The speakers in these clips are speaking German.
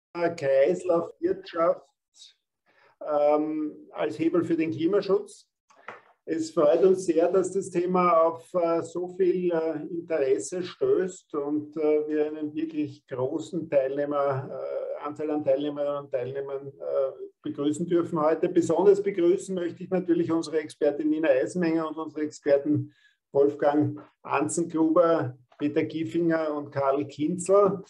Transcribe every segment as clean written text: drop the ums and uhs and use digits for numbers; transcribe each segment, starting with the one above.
Kreislaufwirtschaft als Hebel für den Klimaschutz. Es freut uns sehr, dass das Thema auf so viel Interesse stößt und wir einen wirklich großen Anteil an Teilnehmerinnen und Teilnehmern begrüßen dürfen heute. Besonders begrüßen möchte ich natürlich unsere Expertin Nina Eisenmenger und unsere Experten Wolfgang Anzengruber, Peter Giefinger und Karl Kinzel,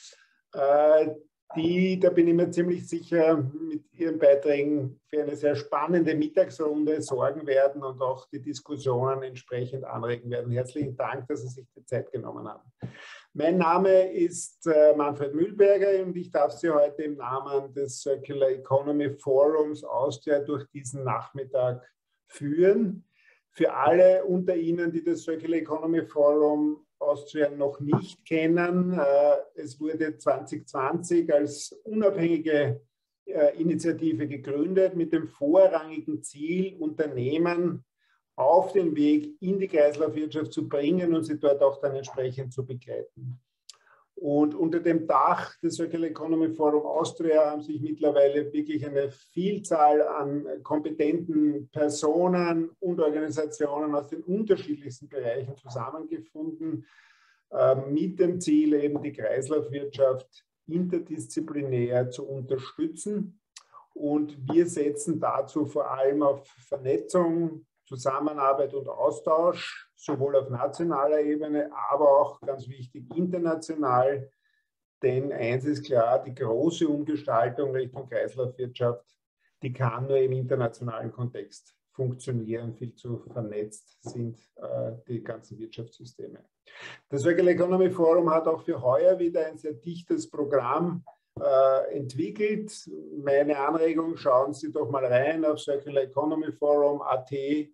die, da bin ich mir ziemlich sicher, mit ihren Beiträgen für eine sehr spannende Mittagsrunde sorgen werden und auch die Diskussionen entsprechend anregen werden. Herzlichen Dank, dass Sie sich die Zeit genommen haben. Mein Name ist Manfred Mühlberger und ich darf Sie heute im Namen des Circular Economy Forums Austria durch diesen Nachmittag führen. Für alle unter Ihnen, die das Circular Economy Forum Austria noch nicht kennen, es wurde 2020 als unabhängige Initiative gegründet mit dem vorrangigen Ziel, Unternehmen auf den Weg in die Kreislaufwirtschaft zu bringen und sie dort auch dann entsprechend zu begleiten. Und unter dem Dach des Circular Economy Forum Austria haben sich mittlerweile wirklich eine Vielzahl an kompetenten Personen und Organisationen aus den unterschiedlichsten Bereichen zusammengefunden, mit dem Ziel, eben die Kreislaufwirtschaft interdisziplinär zu unterstützen. Und wir setzen dazu vor allem auf Vernetzung, Zusammenarbeit und Austausch, sowohl auf nationaler Ebene, aber auch ganz wichtig international. Denn eins ist klar, die große Umgestaltung Richtung Kreislaufwirtschaft, die kann nur im internationalen Kontext funktionieren. Viel zu vernetzt sind die ganzen Wirtschaftssysteme. Das Circular Economy Forum hat auch für heuer wieder ein sehr dichtes Programm entwickelt. Meine Anregung, schauen Sie doch mal rein auf circulareconomyforum.at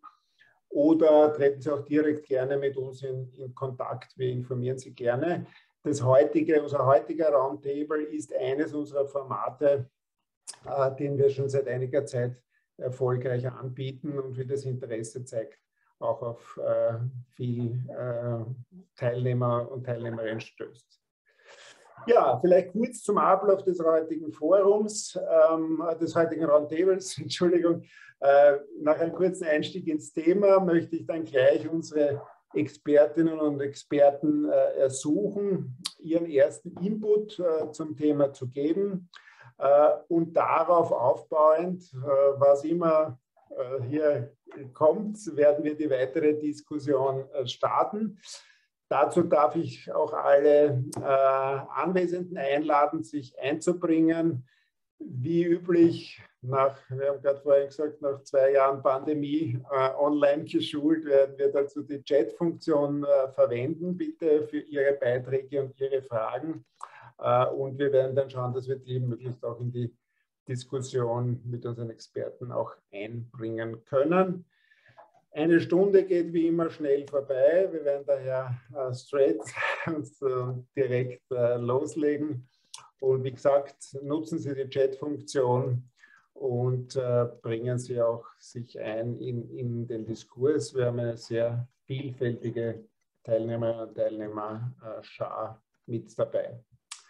oder treten Sie auch direkt gerne mit uns in Kontakt. Wir informieren Sie gerne. Unser heutiger Roundtable ist eines unserer Formate, den wir schon seit einiger Zeit erfolgreich anbieten und wie das Interesse zeigt, auch auf viel Teilnehmer und Teilnehmerinnen stößt. Ja, vielleicht kurz zum Ablauf des heutigen Forums, des heutigen Roundtables, Entschuldigung. Nach einem kurzen Einstieg ins Thema möchte ich dann gleich unsere Expertinnen und Experten ersuchen, ihren ersten Input zum Thema zu geben. Und darauf aufbauend, was immer hier kommt, werden wir die weitere Diskussion starten. Dazu darf ich auch alle Anwesenden einladen, sich einzubringen. Wie üblich, wir haben gerade vorhin gesagt, nach 2 Jahren Pandemie online geschult, werden wir dazu die Chat-Funktion verwenden, bitte für Ihre Beiträge und Ihre Fragen. Und wir werden dann schauen, dass wir die möglichst auch in die Diskussion mit unseren Experten auch einbringen können. Eine Stunde geht wie immer schnell vorbei. Wir werden daher straight und direkt loslegen. Und wie gesagt, nutzen Sie die Chat-Funktion und bringen Sie auch sich ein in den Diskurs. Wir haben eine sehr vielfältige Teilnehmerinnen und Teilnehmerschar mit dabei.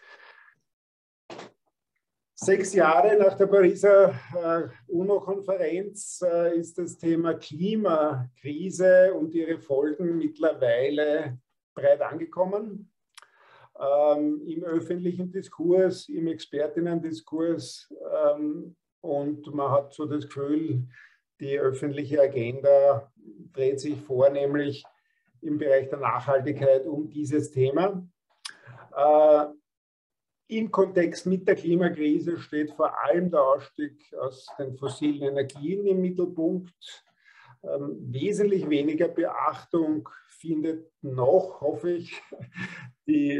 6 Jahre nach der Pariser UNO-Konferenz ist das Thema Klimakrise und ihre Folgen mittlerweile breit angekommen. Im öffentlichen Diskurs, im Expertinnendiskurs, und man hat so das Gefühl, die öffentliche Agenda dreht sich vornehmlich im Bereich der Nachhaltigkeit um dieses Thema. Im Kontext mit der Klimakrise steht vor allem der Ausstieg aus den fossilen Energien im Mittelpunkt. Wesentlich weniger Beachtung findet noch, hoffe ich, die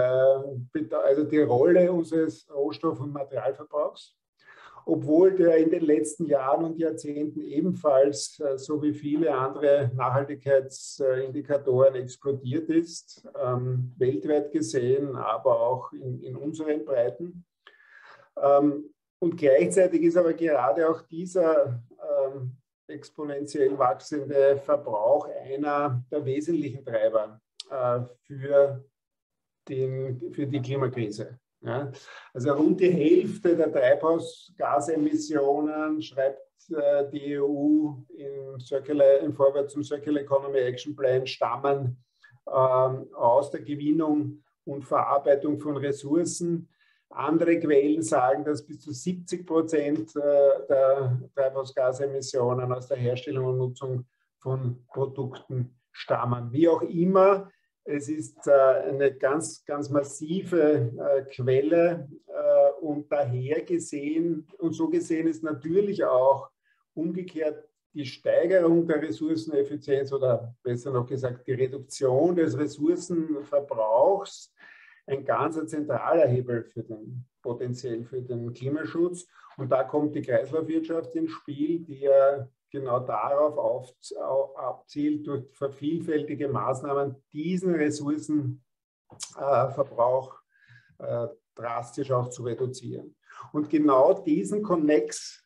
Rolle unseres Rohstoff- und Materialverbrauchs. Obwohl der in den letzten Jahren und Jahrzehnten ebenfalls, so wie viele andere Nachhaltigkeitsindikatoren, explodiert ist, weltweit gesehen, aber auch in unseren Breiten. Und gleichzeitig ist aber gerade auch dieser exponentiell wachsende Verbrauch einer der wesentlichen Treiber für die Klimakrise. Ja, also rund die Hälfte der Treibhausgasemissionen, schreibt die EU im Vorwort zum Circular Economy Action Plan, stammen aus der Gewinnung und Verarbeitung von Ressourcen. Andere Quellen sagen, dass bis zu 70% der Treibhausgasemissionen aus der Herstellung und Nutzung von Produkten stammen. Wie auch immer, es ist eine ganz, ganz massive Quelle und daher gesehen, und so gesehen ist natürlich auch umgekehrt die Steigerung der Ressourceneffizienz oder besser noch gesagt die Reduktion des Ressourcenverbrauchs ein ganz zentraler Hebel potenziell für den Klimaschutz. Und da kommt die Kreislaufwirtschaft ins Spiel, die ja genau darauf abzielt, durch vervielfältige Maßnahmen diesen Ressourcenverbrauch drastisch auch zu reduzieren. Und genau diesen Konnex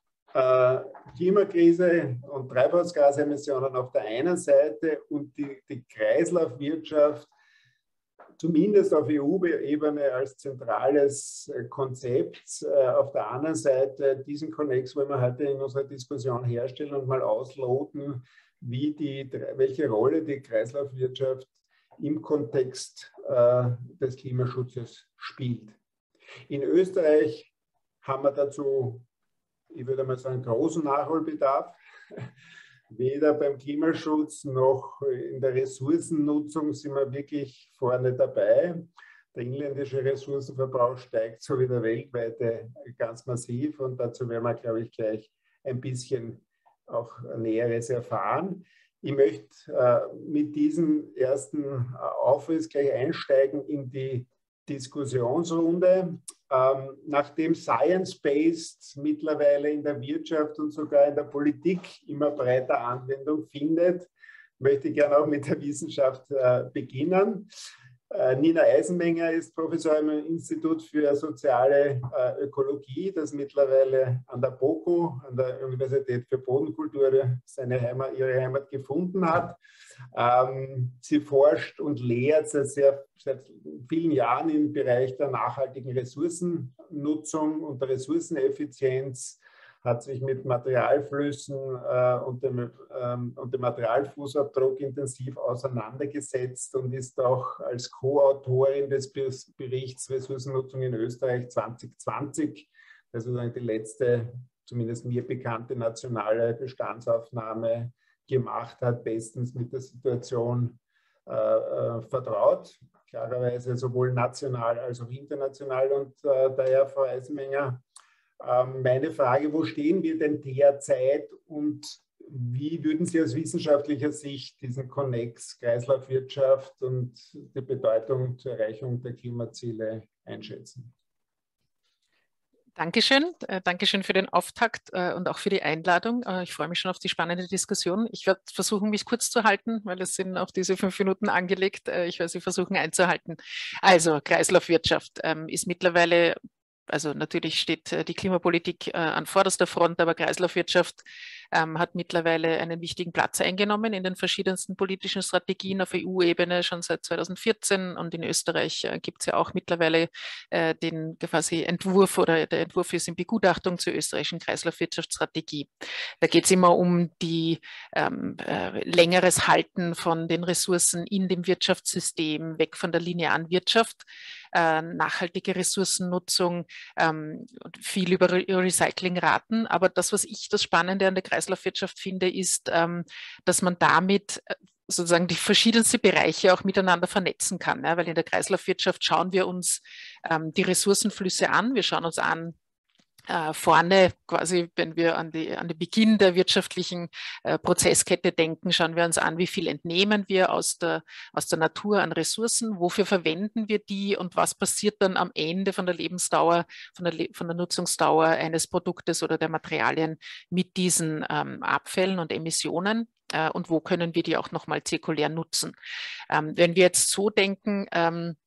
Klimakrise und Treibhausgasemissionen auf der einen Seite und die Kreislaufwirtschaft zumindest auf EU-Ebene als zentrales Konzept. Auf der anderen Seite, diesen Konnex wollen wir heute in unserer Diskussion herstellen und mal ausloten, welche Rolle die Kreislaufwirtschaft im Kontext des Klimaschutzes spielt. In Österreich haben wir dazu, ich würde mal sagen, großen Nachholbedarf. Weder beim Klimaschutz noch in der Ressourcennutzung sind wir wirklich vorne dabei. Der inländische Ressourcenverbrauch steigt so wie der weltweite ganz massiv und dazu werden wir, glaube ich, gleich ein bisschen auch Näheres erfahren. Ich möchte mit diesem ersten Aufriss gleich einsteigen in die Diskussionsrunde. Nachdem Science-Based mittlerweile in der Wirtschaft und sogar in der Politik immer breiter Anwendung findet, möchte ich gerne auch mit der Wissenschaft beginnen. Nina Eisenmenger ist Professor im Institut für soziale Ökologie, das mittlerweile an der BOKU, an der Universität für Bodenkultur, ihre Heimat gefunden hat. Sie forscht und lehrt seit vielen Jahren im Bereich der nachhaltigen Ressourcennutzung und der Ressourceneffizienz, hat sich mit Materialflüssen und dem Materialfußabdruck intensiv auseinandergesetzt und ist auch als Co-Autorin des Berichts Ressourcennutzung in Österreich 2020, also die letzte, zumindest mir bekannte nationale Bestandsaufnahme gemacht hat, bestens mit der Situation vertraut, klarerweise sowohl national als auch international. Und daher, Frau Eisenmenger, meine Frage, wo stehen wir denn derzeit und wie würden Sie aus wissenschaftlicher Sicht diesen Konnex Kreislaufwirtschaft und die Bedeutung zur Erreichung der Klimaziele einschätzen? Dankeschön. Dankeschön für den Auftakt und auch für die Einladung. Ich freue mich schon auf die spannende Diskussion. Ich werde versuchen, mich kurz zu halten, weil es sind auf diese 5 Minuten angelegt. Ich werde sie versuchen einzuhalten. Also Kreislaufwirtschaft ist mittlerweile, also natürlich steht die Klimapolitik an vorderster Front, aber Kreislaufwirtschaft hat mittlerweile einen wichtigen Platz eingenommen in den verschiedensten politischen Strategien auf EU-Ebene schon seit 2014 und in Österreich gibt es ja auch mittlerweile den quasi Entwurf oder der Entwurf ist in Begutachtung zur österreichischen Kreislaufwirtschaftsstrategie. Da geht es immer um die längeres Halten von den Ressourcen in dem Wirtschaftssystem, weg von der linearen Wirtschaft, nachhaltige Ressourcennutzung, viel über Recyclingraten. Aber das, was ich das Spannende an der Kreislaufwirtschaft finde, ist, dass man damit sozusagen die verschiedensten Bereiche auch miteinander vernetzen kann. Ja? Weil in der Kreislaufwirtschaft schauen wir uns die Ressourcenflüsse an, wir schauen uns an, vorne quasi, wenn wir an den Beginn der wirtschaftlichen Prozesskette denken, schauen wir uns an, wie viel entnehmen wir aus der Natur an Ressourcen, wofür verwenden wir die und was passiert dann am Ende von der Lebensdauer, von der Nutzungsdauer eines Produktes oder der Materialien mit diesen Abfällen und Emissionen. Und wo können wir die auch nochmal zirkulär nutzen. Wenn wir jetzt so denken,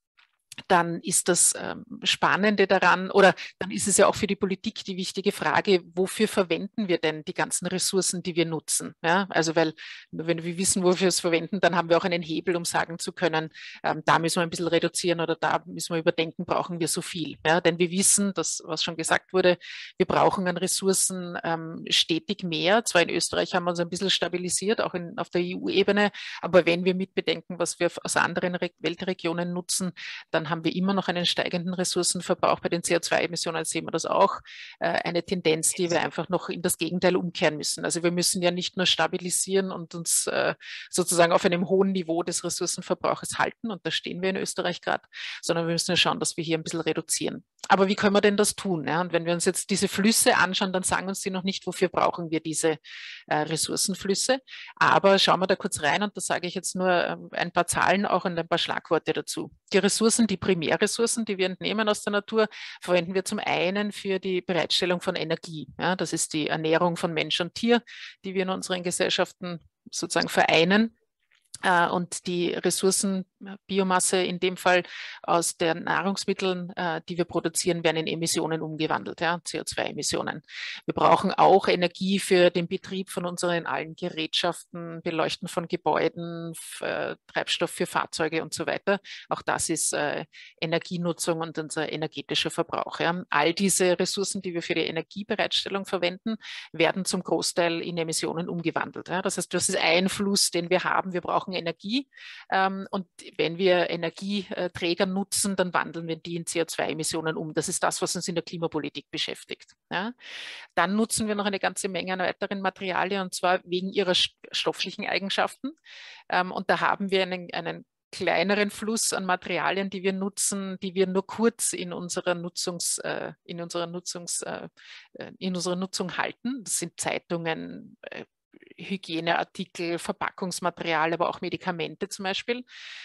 dann ist das Spannende daran, oder dann ist es ja auch für die Politik die wichtige Frage, wofür verwenden wir denn die ganzen Ressourcen, die wir nutzen? Ja, also weil, wenn wir wissen, wofür wir es verwenden, dann haben wir auch einen Hebel, um sagen zu können, da müssen wir ein bisschen reduzieren oder da müssen wir überdenken, brauchen wir so viel. Ja, denn wir wissen, das, was schon gesagt wurde, wir brauchen an Ressourcen stetig mehr. Zwar in Österreich haben wir uns ein bisschen stabilisiert, auch auf der EU-Ebene, aber wenn wir mitbedenken, was wir aus anderen Weltregionen nutzen, dann haben wir immer noch einen steigenden Ressourcenverbrauch. Bei den CO2-Emissionen sehen wir das auch, eine Tendenz, die wir einfach noch in das Gegenteil umkehren müssen. Also wir müssen ja nicht nur stabilisieren und uns sozusagen auf einem hohen Niveau des Ressourcenverbrauchs halten, und da stehen wir in Österreich gerade, sondern wir müssen ja schauen, dass wir hier ein bisschen reduzieren. Aber wie können wir denn das tun? Ja? Und wenn wir uns jetzt diese Flüsse anschauen, dann sagen uns die noch nicht, wofür brauchen wir diese Ressourcenflüsse. Aber schauen wir da kurz rein, und da sage ich jetzt nur ein paar Zahlen auch und ein paar Schlagworte dazu. Die Ressourcen, die Primärressourcen, die wir entnehmen aus der Natur, verwenden wir zum einen für die Bereitstellung von Energie. Ja, das ist die Ernährung von Mensch und Tier, die wir in unseren Gesellschaften sozusagen vereinen. Und die Ressourcen, Biomasse in dem Fall aus den Nahrungsmitteln, die wir produzieren, werden in Emissionen umgewandelt, ja, CO2-Emissionen. Wir brauchen auch Energie für den Betrieb von unseren allen Gerätschaften, Beleuchten von Gebäuden, Treibstoff für Fahrzeuge und so weiter. Auch das ist Energienutzung und unser energetischer Verbrauch. Ja. All diese Ressourcen, die wir für die Energiebereitstellung verwenden, werden zum Großteil in Emissionen umgewandelt. Ja. Das heißt, das ist ein Fluss, den wir haben. Wir brauchen Energie, und wenn wir Energieträger nutzen, dann wandeln wir die in CO2-Emissionen um. Das ist das, was uns in der Klimapolitik beschäftigt. Ja. Dann nutzen wir noch eine ganze Menge an weiteren Materialien, und zwar wegen ihrer stofflichen Eigenschaften. Und da haben wir einen kleineren Fluss an Materialien, die wir nutzen, die wir nur kurz in unserer Nutzung halten. Das sind Zeitungen, Hygieneartikel, Verpackungsmaterial, aber auch Medikamente zum Beispiel.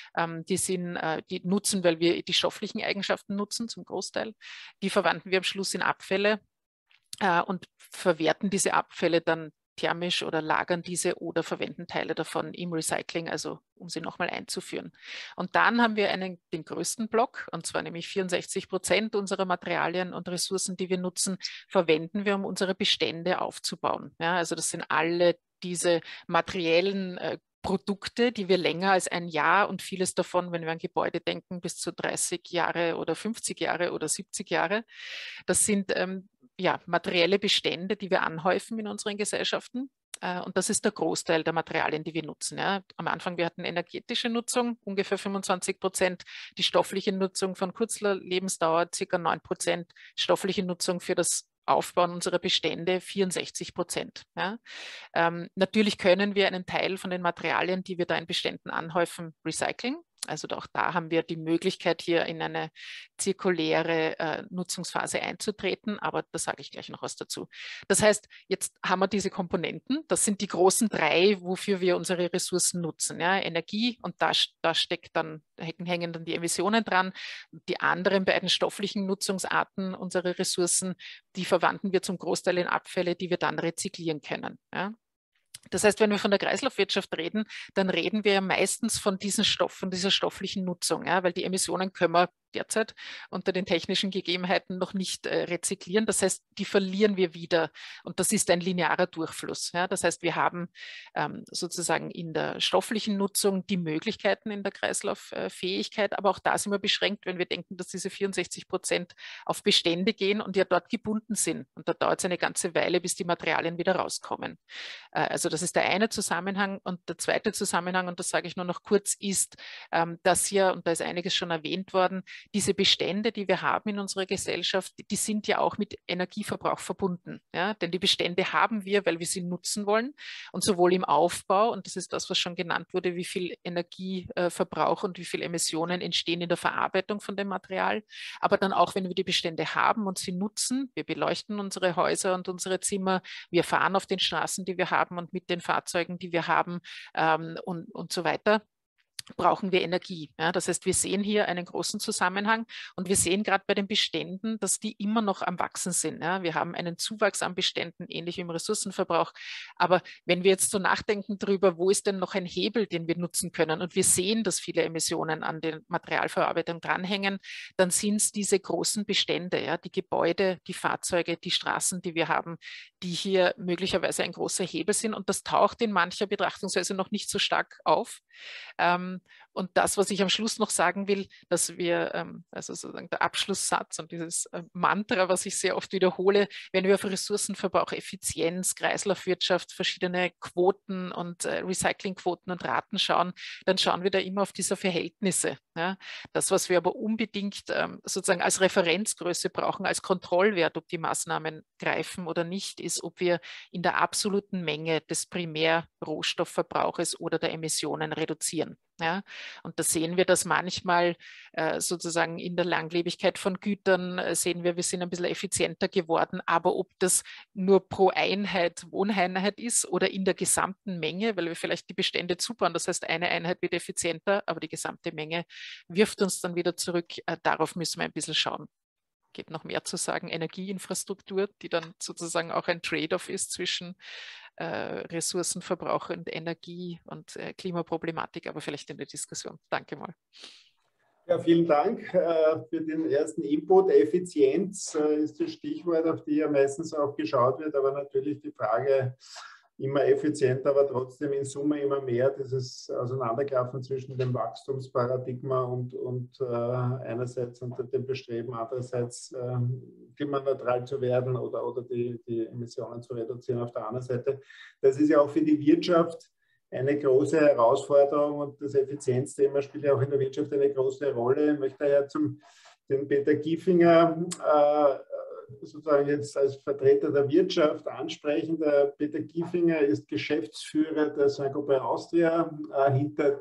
Die nutzen, weil wir die stofflichen Eigenschaften nutzen zum Großteil. Die verwandeln wir am Schluss in Abfälle und verwerten diese Abfälle dann thermisch oder lagern diese oder verwenden Teile davon im Recycling, also um sie nochmal einzuführen. Und dann haben wir den größten Block, und zwar nämlich 64% unserer Materialien und Ressourcen, die wir nutzen, verwenden wir, um unsere Bestände aufzubauen. Ja, also das sind alle diese materiellen Produkte, die wir länger als ein Jahr, und vieles davon, wenn wir an Gebäude denken, bis zu 30 Jahre oder 50 Jahre oder 70 Jahre. Das sind ja, materielle Bestände, die wir anhäufen in unseren Gesellschaften. Und das ist der Großteil der Materialien, die wir nutzen. Ja. Am Anfang, wir hatten energetische Nutzung, ungefähr 25%, die stoffliche Nutzung von kurzer Lebensdauer, ca. 9%, stoffliche Nutzung für das Aufbauen unserer Bestände 64%. Ja. Natürlich können wir einen Teil von den Materialien, die wir da in Beständen anhäufen, recyceln. Also auch da haben wir die Möglichkeit, hier in eine zirkuläre Nutzungsphase einzutreten, aber da sage ich gleich noch was dazu. Das heißt, jetzt haben wir diese Komponenten, das sind die großen drei, wofür wir unsere Ressourcen nutzen. Ja, Energie, und da hängen dann die Emissionen dran. Die anderen beiden stofflichen Nutzungsarten unserer Ressourcen, die verwandeln wir zum Großteil in Abfälle, die wir dann rezyklieren können. Ja. Das heißt, wenn wir von der Kreislaufwirtschaft reden, dann reden wir ja meistens von diesem Stoff, von dieser stofflichen Nutzung, ja, weil die Emissionen können wir derzeit unter den technischen Gegebenheiten noch nicht rezyklieren. Das heißt, die verlieren wir wieder, und das ist ein linearer Durchfluss. Ja. Das heißt, wir haben sozusagen in der stofflichen Nutzung die Möglichkeiten in der Kreislauffähigkeit, aber auch da sind wir beschränkt, wenn wir denken, dass diese 64% auf Bestände gehen und ja dort gebunden sind. Und da dauert es eine ganze Weile, bis die Materialien wieder rauskommen. Also das ist der eine Zusammenhang. Und der zweite Zusammenhang, und das sage ich nur noch kurz, ist, dass hier, und da ist einiges schon erwähnt worden, diese Bestände, die wir haben in unserer Gesellschaft, die sind ja auch mit Energieverbrauch verbunden. Ja? Denn die Bestände haben wir, weil wir sie nutzen wollen, und sowohl im Aufbau, und das ist das, was schon genannt wurde, wie viel Energieverbrauch und wie viel Emissionen entstehen in der Verarbeitung von dem Material, aber dann auch, wenn wir die Bestände haben und sie nutzen, wir beleuchten unsere Häuser und unsere Zimmer, wir fahren auf den Straßen, die wir haben und mit den Fahrzeugen, die wir haben, und so weiter. brauchen wir Energie. Ja, das heißt, wir sehen hier einen großen Zusammenhang und wir sehen gerade bei den Beständen, dass die immer noch am Wachsen sind. Ja, wir haben einen Zuwachs an Beständen, ähnlich wie im Ressourcenverbrauch. Aber wenn wir jetzt so nachdenken darüber, wo ist denn noch ein Hebel, den wir nutzen können, und wir sehen, dass viele Emissionen an der Materialverarbeitung dranhängen, dann sind es diese großen Bestände, ja, die Gebäude, die Fahrzeuge, die Straßen, die wir haben, die hier möglicherweise ein großer Hebel sind. Und das taucht in mancher Betrachtungsweise noch nicht so stark auf. Und das, was ich am Schluss noch sagen will, dass wir, also sozusagen der Abschlusssatz und dieses Mantra, was ich sehr oft wiederhole, wenn wir auf Ressourcenverbrauch, Effizienz, Kreislaufwirtschaft, verschiedene Quoten und Recyclingquoten und Raten schauen, dann schauen wir da immer auf diese Verhältnisse. Ja. Das, was wir aber unbedingt sozusagen als Referenzgröße brauchen, als Kontrollwert, ob die Maßnahmen greifen oder nicht, ist, ob wir in der absoluten Menge des Primärrohstoffverbrauches oder der Emissionen reduzieren. Ja, und da sehen wir, dass manchmal sozusagen in der Langlebigkeit von Gütern sehen wir sind ein bisschen effizienter geworden, aber ob das nur pro Einheit, Wohneinheit ist oder in der gesamten Menge, weil wir vielleicht die Bestände zubauen, das heißt, eine Einheit wird effizienter, aber die gesamte Menge wirft uns dann wieder zurück. Darauf müssen wir ein bisschen schauen. Geht noch mehr zu sagen, Energieinfrastruktur, die dann sozusagen auch ein Trade-off ist zwischen Ressourcenverbrauch und Energie und Klimaproblematik, aber vielleicht in der Diskussion. Danke mal. Ja, vielen Dank für den ersten Input. Effizienz ist das Stichwort, auf die ja meistens auch geschaut wird, aber natürlich die Frage, immer effizienter, aber trotzdem in Summe immer mehr, dieses Auseinanderklaffen zwischen dem Wachstumsparadigma und einerseits unter dem Bestreben, andererseits klimaneutral zu werden oder die Emissionen zu reduzieren auf der anderen Seite. Das ist ja auch für die Wirtschaft eine große Herausforderung und das Effizienzthema spielt ja auch in der Wirtschaft eine große Rolle. Ich möchte daher den Peter Giefinger sozusagen jetzt als Vertreter der Wirtschaft ansprechen. Der Peter Giefinger ist Geschäftsführer der Saint-Gobain Austria, hinter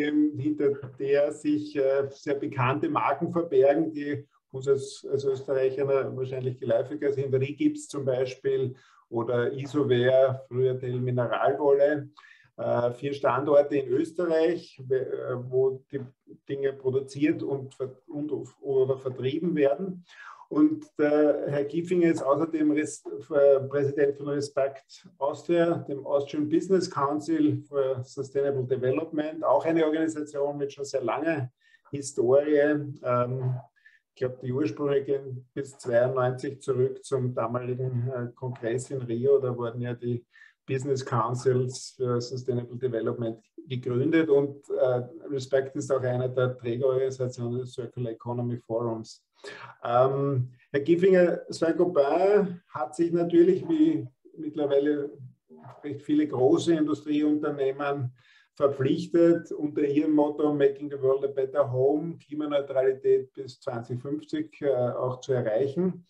der sich sehr bekannte Marken verbergen, die uns als Österreicher wahrscheinlich geläufiger sind. Rigips zum Beispiel oder Isover, früher Del Mineralwolle. 4 Standorte in Österreich, wo die Dinge produziert oder vertrieben werden. Und der Herr Giefinger ist außerdem Präsident von Respect Austria, dem Austrian Business Council for Sustainable Development, auch eine Organisation mit schon sehr langer Historie. Ich glaube, die Ursprünge gehen bis 1992 zurück zum damaligen Kongress in Rio. Da wurden ja die Business Councils für Sustainable Development gegründet und Respect ist auch einer der Trägerorganisationen des Circular Economy Forums. Herr Giefinger, Saint-Gobain hat sich natürlich wie mittlerweile recht viele große Industrieunternehmen verpflichtet, unter ihrem Motto Making the World a Better Home, Klimaneutralität bis 2050 auch zu erreichen.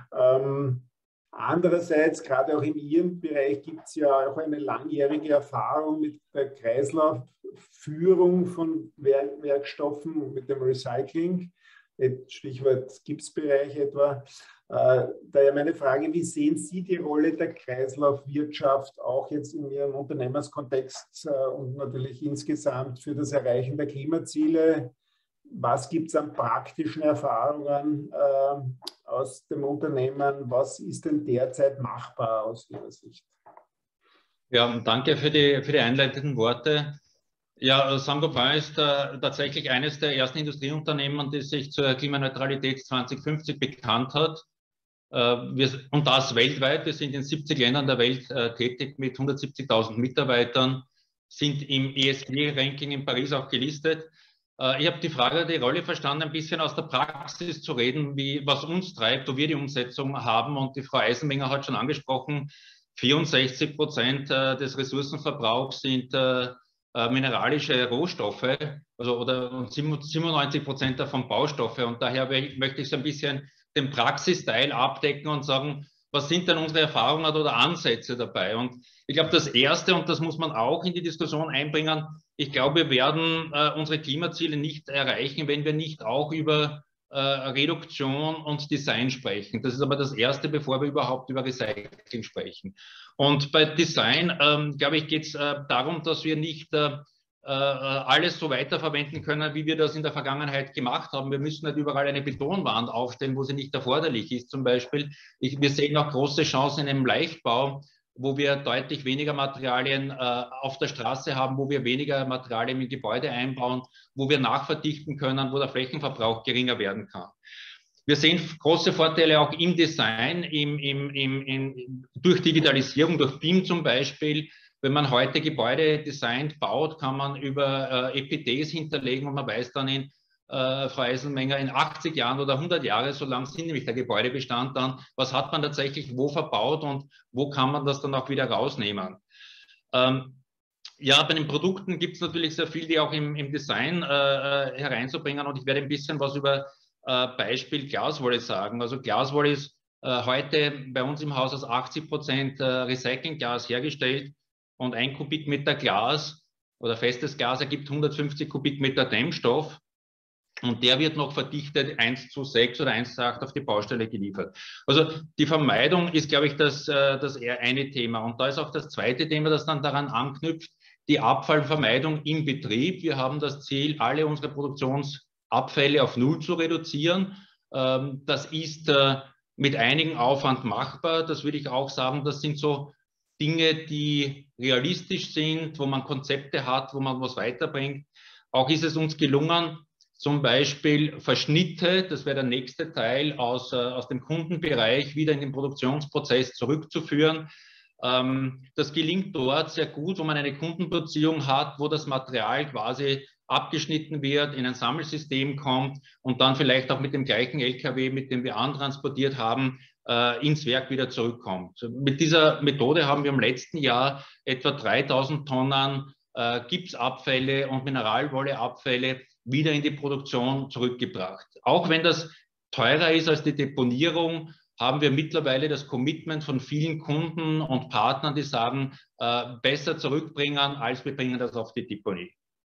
Andererseits, gerade auch in Ihrem Bereich, gibt es ja auch eine langjährige Erfahrung mit der Kreislaufführung von Werkstoffen, mit dem Recycling. Stichwort Gipsbereich etwa. Daher meine Frage, wie sehen Sie die Rolle der Kreislaufwirtschaft auch jetzt in Ihrem Unternehmenskontext und natürlich insgesamt für das Erreichen der Klimaziele? Was gibt es an praktischen Erfahrungen aus dem Unternehmen? Was ist denn derzeit machbar aus Ihrer Sicht? Ja, danke für die einleitenden Worte. Ja, Saint-Gobain ist tatsächlich eines der ersten Industrieunternehmen, die sich zur Klimaneutralität 2050 bekannt hat. Und das weltweit. Wir sind in 70 Ländern der Welt tätig mit 170.000 Mitarbeitern, sind im ESG-Ranking in Paris auch gelistet. Ich habe die Rolle verstanden, ein bisschen aus der Praxis zu reden, was uns treibt, wo wir die Umsetzung haben. Und die Frau Eisenmenger hat schon angesprochen, 64% des Ressourcenverbrauchs sind mineralische Rohstoffe, oder 97% davon Baustoffe. Und daher möchte ich so ein bisschen den Praxisteil abdecken und sagen, was sind denn unsere Erfahrungen oder Ansätze dabei? Und ich glaube, das Erste, und das muss man auch in die Diskussion einbringen, ich glaube, wir werden unsere Klimaziele nicht erreichen, wenn wir nicht auch über Reduktion und Design sprechen. Das ist aber das Erste, bevor wir überhaupt über Recycling sprechen. Und bei Design, glaube ich, geht es darum, dass wir nicht alles so weiterverwenden können, wie wir das in der Vergangenheit gemacht haben. Wir müssen nicht überall eine Betonwand aufstellen, wo sie nicht erforderlich ist. Zum Beispiel, wir sehen auch große Chancen im Leichtbau, wo wir deutlich weniger Materialien auf der Straße haben, wo wir weniger Materialien im Gebäude einbauen, wo wir nachverdichten können, wo der Flächenverbrauch geringer werden kann. Wir sehen große Vorteile auch im Design, durch Digitalisierung, durch BIM zum Beispiel. Wenn man heute Gebäude designt, baut, kann man über EPDs hinterlegen und man weiß dann Frau Eiselmenger, in 80 Jahren oder 100 Jahre, so lang sind nämlich der Gebäudebestand dann, was hat man tatsächlich wo verbaut und wo kann man das dann auch wieder rausnehmen. Ja, bei den Produkten gibt es natürlich sehr viel, die auch im Design hereinzubringen und ich werde ein bisschen was über Beispiel Glaswolle sagen. Also Glaswolle ist heute bei uns im Haus aus 80% Recyclingglas hergestellt. Und 1 Kubikmeter Glas oder festes Glas ergibt 150 Kubikmeter Dämmstoff und der wird noch verdichtet 1:6 oder 1:8 auf die Baustelle geliefert. Also die Vermeidung ist, glaube ich, das eher eine Thema. Und da ist auch das zweite Thema, das dann daran anknüpft, die Abfallvermeidung im Betrieb. Wir haben das Ziel, alle unsere Produktionsabfälle auf 0 zu reduzieren. Das ist mit einigem Aufwand machbar. Das würde ich auch sagen, das sind so Dinge, die realistisch sind, wo man Konzepte hat, wo man was weiterbringt. Auch ist es uns gelungen, zum Beispiel Verschnitte, das wäre der nächste Teil, aus dem Kundenbereich wieder in den Produktionsprozess zurückzuführen. Das gelingt dort sehr gut, wo man eine Kundenbeziehung hat, wo das Material quasi abgeschnitten wird, in ein Sammelsystem kommt und dann vielleicht auch mit dem gleichen LKW, mit dem wir antransportiert haben, ins Werk wieder zurückkommt. Mit dieser Methode haben wir im letzten Jahr etwa 3000 Tonnen Gipsabfälle und Mineralwolleabfälle wieder in die Produktion zurückgebracht. Auch wenn das teurer ist als die Deponierung, haben wir mittlerweile das Commitment von vielen Kunden und Partnern, die sagen, besser zurückbringen, als wir bringen das auf die Deponie.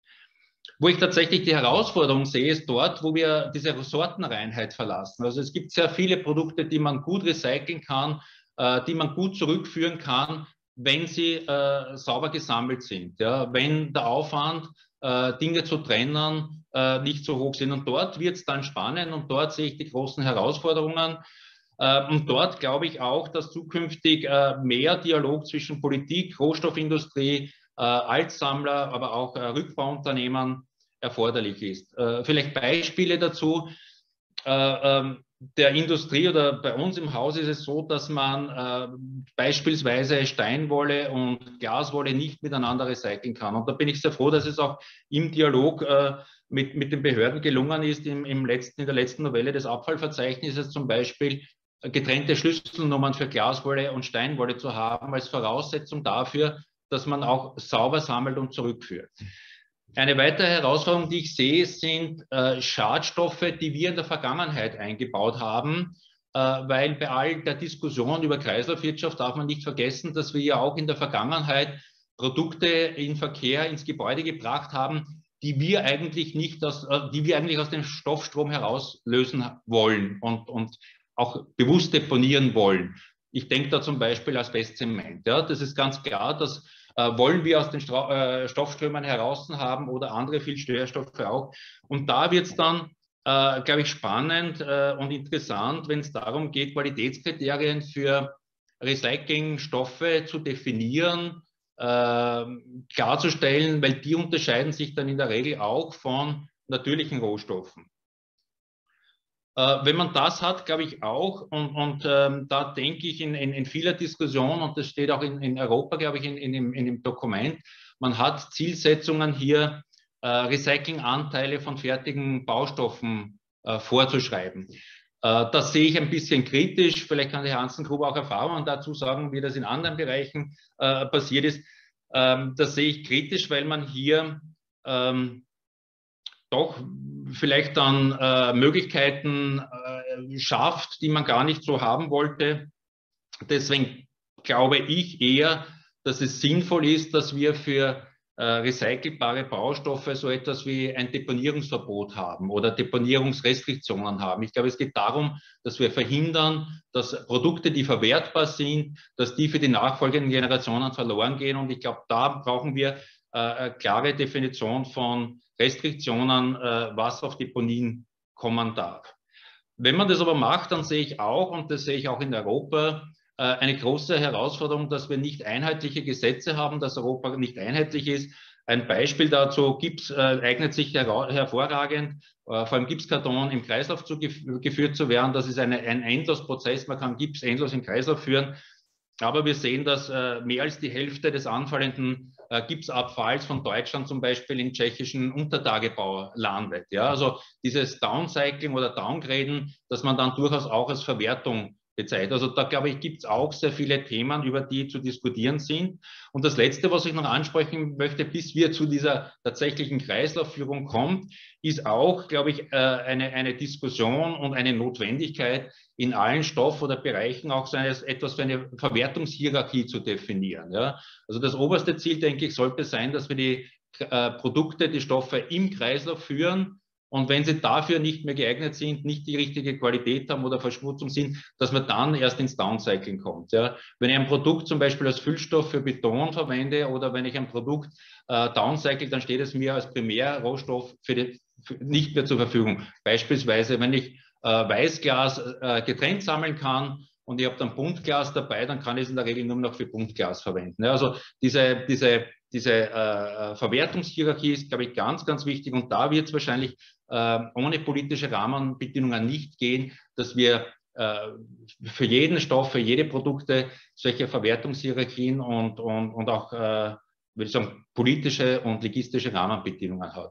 Wo ich tatsächlich die Herausforderung sehe, ist dort, wo wir diese Sortenreinheit verlassen. Also es gibt sehr viele Produkte, die man gut recyceln kann, die man gut zurückführen kann, wenn sie sauber gesammelt sind. Ja? Wenn der Aufwand, Dinge zu trennen, nicht so hoch sind. Und dort wird es dann spannend und dort sehe ich die großen Herausforderungen. Und dort glaube ich auch, dass zukünftig mehr Dialog zwischen Politik, Rohstoffindustrie, Altsammler, aber auch Rückbauunternehmen erforderlich ist. Vielleicht Beispiele dazu. Der Industrie oder bei uns im Haus ist es so, dass man beispielsweise Steinwolle und Glaswolle nicht miteinander recyceln kann. Und da bin ich sehr froh, dass es auch im Dialog mit den Behörden gelungen ist, in der letzten Novelle des Abfallverzeichnisses zum Beispiel getrennte Schlüsselnummern für Glaswolle und Steinwolle zu haben, als Voraussetzung dafür, dass man auch sauber sammelt und zurückführt. Eine weitere Herausforderung, die ich sehe, sind Schadstoffe, die wir in der Vergangenheit eingebaut haben, weil bei all der Diskussion über Kreislaufwirtschaft darf man nicht vergessen, dass wir ja auch in der Vergangenheit Produkte in Verkehr ins Gebäude gebracht haben, die wir eigentlich aus dem Stoffstrom herauslösen wollen und auch bewusst deponieren wollen. Ich denke da zum Beispiel Asbestzement. Ja, das ist ganz klar, das wollen wir aus den Stoffströmen heraus haben oder andere viel Störstoffe auch. Und da wird es dann, glaube ich, spannend und interessant, wenn es darum geht, Qualitätskriterien für Recyclingstoffe zu definieren, klarzustellen, weil die unterscheiden sich dann in der Regel auch von natürlichen Rohstoffen. Wenn man das hat, glaube ich auch, und da denke ich in vieler Diskussion, und das steht auch in Europa, glaube ich, in dem Dokument, man hat Zielsetzungen hier, Recyclinganteile von fertigen Baustoffen vorzuschreiben. Das sehe ich ein bisschen kritisch, vielleicht kann der Herr Hansen-Gruber auch Erfahrungen dazu sagen, wie das in anderen Bereichen passiert ist. Das sehe ich kritisch, weil man hier doch vielleicht dann Möglichkeiten schafft, die man gar nicht so haben wollte. Deswegen glaube ich eher, dass es sinnvoll ist, dass wir für recycelbare Baustoffe so etwas wie ein Deponierungsverbot haben oder Deponierungsrestriktionen haben. Ich glaube, es geht darum, dass wir verhindern, dass Produkte, die verwertbar sind, dass die für die nachfolgenden Generationen verloren gehen. Und ich glaube, da brauchen wir klare Definition von Restriktionen, was auf Deponien kommen darf. Wenn man das aber macht, dann sehe ich auch, und das sehe ich auch in Europa, eine große Herausforderung, dass wir nicht einheitliche Gesetze haben, dass Europa nicht einheitlich ist. Ein Beispiel dazu, Gips eignet sich hervorragend, vor allem Gipskarton im Kreislauf geführt zu werden. Das ist ein Endlosprozess, man kann Gips endlos im Kreislauf führen. Aber wir sehen, dass mehr als die Hälfte des anfallenden Gipsabfalls von Deutschland zum Beispiel in tschechischen Untertagebau landet. Ja? Also dieses Downcycling oder Downgraden, das man dann durchaus auch als Verwertung bezeichnet. Also da, glaube ich, gibt es auch sehr viele Themen, über die zu diskutieren sind. Und das Letzte, was ich noch ansprechen möchte, bis wir zu dieser tatsächlichen Kreislaufführung kommt, ist auch, glaube ich, eine Diskussion und eine Notwendigkeit, in allen Stoff- oder Bereichen auch so etwas für eine Verwertungshierarchie zu definieren. Ja? Also das oberste Ziel, denke ich, sollte sein, dass wir die Produkte, die Stoffe im Kreislauf führen. Und wenn sie dafür nicht mehr geeignet sind, nicht die richtige Qualität haben oder Verschmutzung sind, dass man dann erst ins Downcycling kommt. Ja. Wenn ich ein Produkt zum Beispiel als Füllstoff für Beton verwende oder wenn ich ein Produkt downcycle, dann steht es mir als Primärrohstoff nicht mehr zur Verfügung. Beispielsweise, wenn ich Weißglas getrennt sammeln kann und ich habe dann Buntglas dabei, dann kann ich es in der Regel nur noch für Buntglas verwenden. Ja, also diese Verwertungshierarchie ist, glaube ich, ganz, ganz wichtig. Und da wird es wahrscheinlich ohne politische Rahmenbedingungen nicht gehen, dass wir für jeden Stoff, für jede Produkte solche Verwertungshierarchien und auch, würde ich sagen, politische und logistische Rahmenbedingungen hat.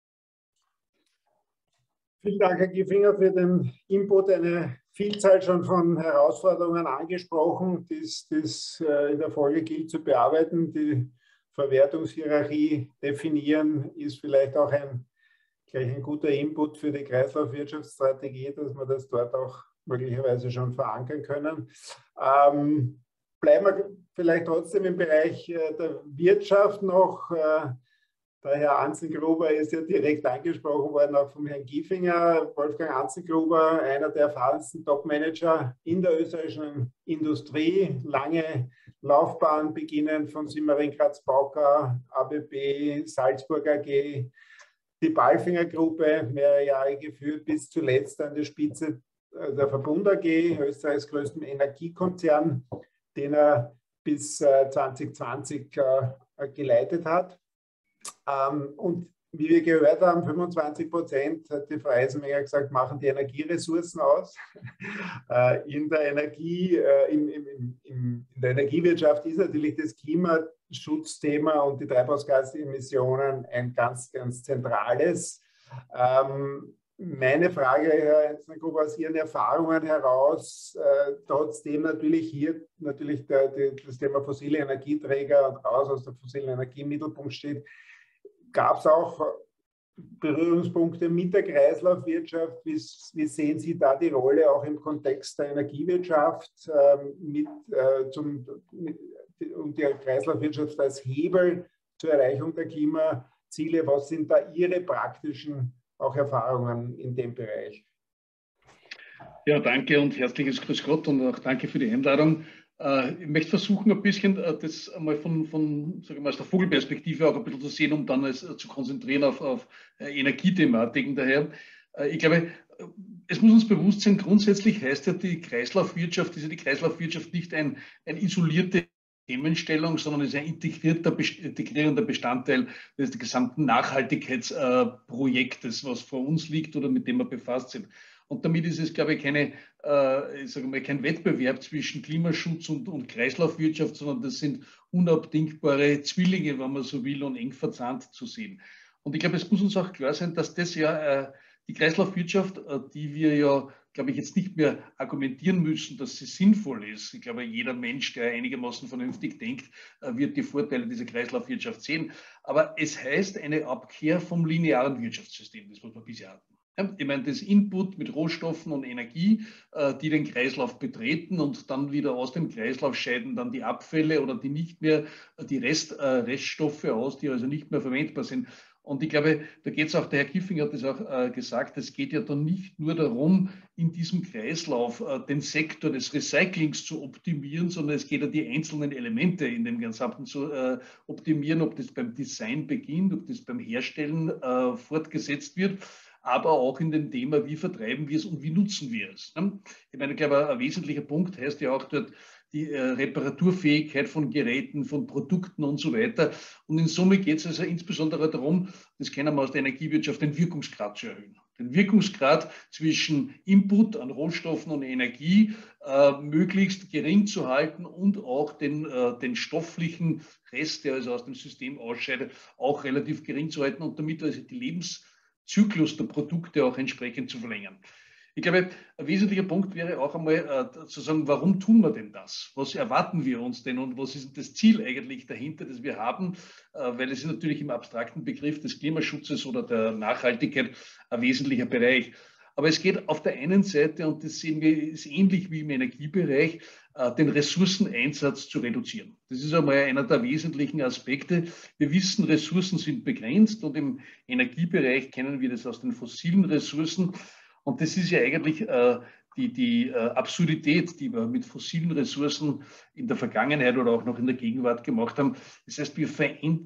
Vielen Dank, Herr Giffinger, für den Input. Eine Vielzahl schon von Herausforderungen angesprochen, die es in der Folge gilt zu bearbeiten. Die Verwertungshierarchie definieren ist vielleicht auch gleich ein guter Input für die Kreislaufwirtschaftsstrategie, dass wir das dort auch möglicherweise schon verankern können. Bleiben wir vielleicht trotzdem im Bereich der Wirtschaft noch. Der Herr Anzengruber ist ja direkt angesprochen worden, auch vom Herrn Giffinger. Wolfgang Anzengruber, einer der erfahrensten Top-Manager in der österreichischen Industrie. Lange Laufbahn, beginnend von Simmering Graz-Bauka, ABB, Salzburg AG, die Palfinger-Gruppe, mehrere Jahre geführt, bis zuletzt an der Spitze der Verbund AG, Österreichs größten Energiekonzern, den er bis 2020 geleitet hat. Und wie wir gehört haben, 25%, hat die Frau Eisenmenger gesagt, machen die Energieressourcen aus. In der Energiewirtschaft ist natürlich das Klimaschutzthema und die Treibhausgasemissionen ein ganz, ganz zentrales. Meine Frage, Herr Anzengruber, aus Ihren Erfahrungen heraus, trotzdem natürlich hier das Thema fossile Energieträger und raus aus der fossilen Energie im Mittelpunkt steht, gab es auch Berührungspunkte mit der Kreislaufwirtschaft? Wie sehen Sie da die Rolle auch im Kontext der Energiewirtschaft und der Kreislaufwirtschaft als Hebel zur Erreichung der Klimaziele? Was sind da Ihre praktischen auch Erfahrungen in dem Bereich? Ja, danke und herzliches Grüß Gott und auch danke für die Einladung. Ich möchte versuchen, ein bisschen das einmal von sagen wir mal, aus der Vogelperspektive auch ein bisschen zu sehen, um dann es zu konzentrieren auf Energiethematiken daher. Ich glaube, es muss uns bewusst sein, grundsätzlich heißt ja die Kreislaufwirtschaft, ist ja die Kreislaufwirtschaft nicht ein isolierte Themenstellung, sondern ist ein integrierender Bestandteil des gesamten Nachhaltigkeitsprojektes, was vor uns liegt oder mit dem wir befasst sind. Und damit ist es, glaube ich, kein Wettbewerb zwischen Klimaschutz und Kreislaufwirtschaft, sondern das sind unabdingbare Zwillinge, wenn man so will, und eng verzahnt zu sehen. Und ich glaube, es muss uns auch klar sein, dass das ja die Kreislaufwirtschaft, die wir ja, glaube ich, jetzt nicht mehr argumentieren müssen, dass sie sinnvoll ist. Ich glaube, jeder Mensch, der einigermaßen vernünftig denkt, wird die Vorteile dieser Kreislaufwirtschaft sehen. Aber es heißt eine Abkehr vom linearen Wirtschaftssystem, das was wir bisher hatten. Ich meine, das Input mit Rohstoffen und Energie, die den Kreislauf betreten und dann wieder aus dem Kreislauf scheiden dann die Abfälle oder die nicht mehr, die Reststoffe aus, die also nicht mehr verwendbar sind. Und ich glaube, da geht es auch, der Herr Kiffing hat das auch gesagt, es geht ja dann nicht nur darum, in diesem Kreislauf den Sektor des Recyclings zu optimieren, sondern es geht ja die einzelnen Elemente in dem Gesamten zu optimieren, ob das beim Design beginnt, ob das beim Herstellen fortgesetzt wird, aber auch in dem Thema, wie vertreiben wir es und wie nutzen wir es. Ich meine, ich glaube, ein wesentlicher Punkt heißt ja auch dort, die Reparaturfähigkeit von Geräten, von Produkten und so weiter. Und in Summe geht es also insbesondere darum, das kennen wir aus der Energiewirtschaft, den Wirkungsgrad zu erhöhen. Den Wirkungsgrad zwischen Input an Rohstoffen und Energie möglichst gering zu halten und auch den stofflichen Rest, der also aus dem System ausscheidet, auch relativ gering zu halten und damit also die Lebenszyklus der Produkte auch entsprechend zu verlängern. Ich glaube, ein wesentlicher Punkt wäre auch einmal zu sagen, warum tun wir denn das? Was erwarten wir uns denn und was ist das Ziel eigentlich dahinter, das wir haben? Weil es ist natürlich im abstrakten Begriff des Klimaschutzes oder der Nachhaltigkeit ein wesentlicher Bereich. Aber es geht auf der einen Seite, und das sehen wir, ist ähnlich wie im Energiebereich, den Ressourceneinsatz zu reduzieren. Das ist einmal einer der wesentlichen Aspekte. Wir wissen, Ressourcen sind begrenzt und im Energiebereich kennen wir das aus den fossilen Ressourcen. Und das ist ja eigentlich die Absurdität, die wir mit fossilen Ressourcen in der Vergangenheit oder auch noch in der Gegenwart gemacht haben. Das heißt, wir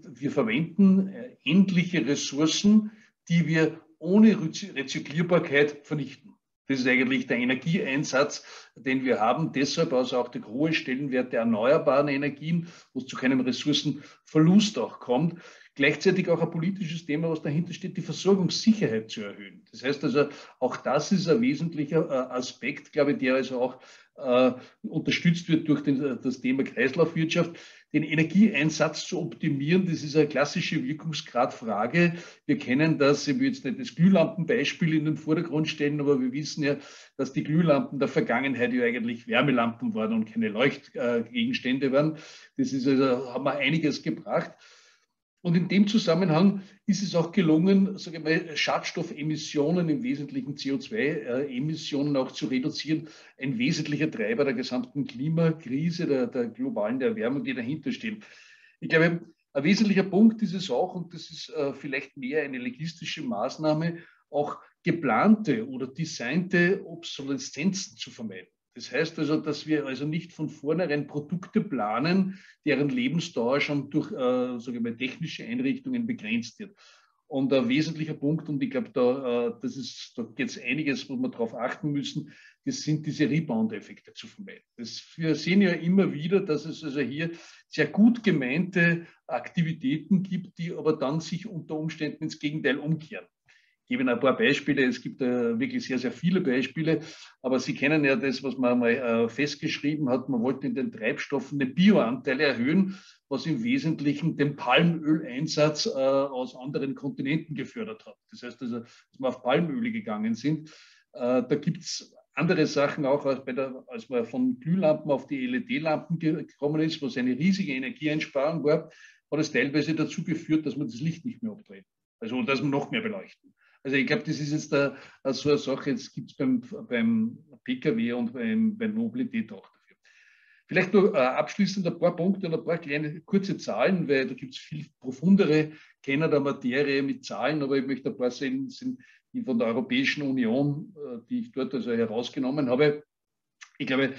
verwenden endliche Ressourcen, die wir ohne Rezyklierbarkeit vernichten. Das ist eigentlich der Energieeinsatz, den wir haben. Deshalb also auch der hohe Stellenwert der erneuerbaren Energien, wo es zu keinem Ressourcenverlust auch kommt. Gleichzeitig auch ein politisches Thema, was dahinter steht, die Versorgungssicherheit zu erhöhen. Das heißt also, auch das ist ein wesentlicher Aspekt, glaube ich, der also auch unterstützt wird durch das Thema Kreislaufwirtschaft. Den Energieeinsatz zu optimieren, das ist eine klassische Wirkungsgradfrage. Wir kennen das, ich will jetzt nicht das Glühlampenbeispiel in den Vordergrund stellen, aber wir wissen ja, dass die Glühlampen der Vergangenheit ja eigentlich Wärmelampen waren und keine Leuchtgegenstände waren. Das ist also, haben wir einiges gebracht. Und in dem Zusammenhang ist es auch gelungen, sage ich mal, Schadstoffemissionen, im Wesentlichen CO2-Emissionen auch zu reduzieren. Ein wesentlicher Treiber der gesamten Klimakrise, der globalen Erwärmung, die dahinter stehen. Ich glaube, ein wesentlicher Punkt ist es auch, und das ist vielleicht mehr eine logistische Maßnahme, auch geplante oder designte Obsoleszenzen zu vermeiden. Das heißt also, dass wir also nicht von vornherein Produkte planen, deren Lebensdauer schon durch sage ich mal, technische Einrichtungen begrenzt wird. Und ein wesentlicher Punkt, und ich glaube, da geht es einiges, wo wir darauf achten müssen, das sind diese Rebound-Effekte zu vermeiden. Wir sehen ja immer wieder, dass es also hier sehr gut gemeinte Aktivitäten gibt, die aber dann sich unter Umständen ins Gegenteil umkehren. Ich gebe Ihnen ein paar Beispiele. Es gibt wirklich sehr, sehr viele Beispiele. Aber Sie kennen ja das, was man mal festgeschrieben hat. Man wollte in den Treibstoffen den Bioanteil erhöhen, was im Wesentlichen den Palmöleinsatz aus anderen Kontinenten gefördert hat. Das heißt also, dass wir auf Palmöle gegangen sind. Da gibt es andere Sachen auch, als man von Glühlampen auf die LED-Lampen gekommen ist, was eine riesige Energieeinsparung war, hat es teilweise dazu geführt, dass man das Licht nicht mehr abdreht. Also, dass man noch mehr beleuchten. Also ich glaube, das ist jetzt so eine Sache, jetzt gibt es beim Pkw und bei Mobilität auch dafür. Vielleicht noch abschließend ein paar Punkte und ein paar kleine, kurze Zahlen, weil da gibt es viel profundere Kenner der Materie mit Zahlen, aber ich möchte ein paar sehen, sind die von der Europäischen Union, die ich dort also herausgenommen habe. Ich glaube,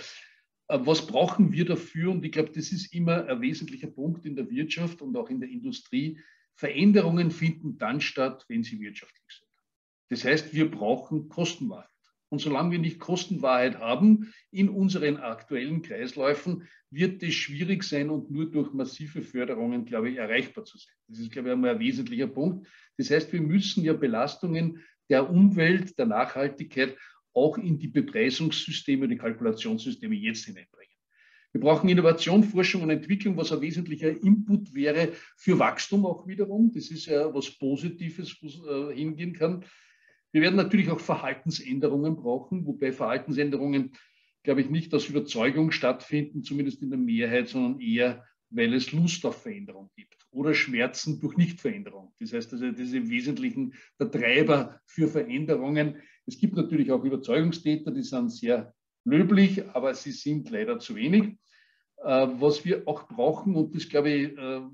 was brauchen wir dafür? Und ich glaube, das ist immer ein wesentlicher Punkt in der Wirtschaft und auch in der Industrie. Veränderungen finden dann statt, wenn sie wirtschaftlich sind. Das heißt, wir brauchen Kostenwahrheit. Und solange wir nicht Kostenwahrheit haben in unseren aktuellen Kreisläufen, wird es schwierig sein und nur durch massive Förderungen, glaube ich, erreichbar zu sein. Das ist, glaube ich, einmal ein wesentlicher Punkt. Das heißt, wir müssen ja Belastungen der Umwelt, der Nachhaltigkeit auch in die Bepreisungssysteme, die Kalkulationssysteme jetzt hineinbringen. Wir brauchen Innovation, Forschung und Entwicklung, was ein wesentlicher Input wäre für Wachstum auch wiederum. Das ist ja was Positives, wo es hingehen kann. Wir werden natürlich auch Verhaltensänderungen brauchen, wobei Verhaltensänderungen, glaube ich, nicht aus Überzeugung stattfinden, zumindest in der Mehrheit, sondern eher, weil es Lust auf Veränderung gibt oder Schmerzen durch Nichtveränderung. Das heißt, also, das ist im Wesentlichen der Treiber für Veränderungen. Es gibt natürlich auch Überzeugungstäter, die sind sehr löblich, aber sie sind leider zu wenig. Was wir auch brauchen, und das, glaube ich,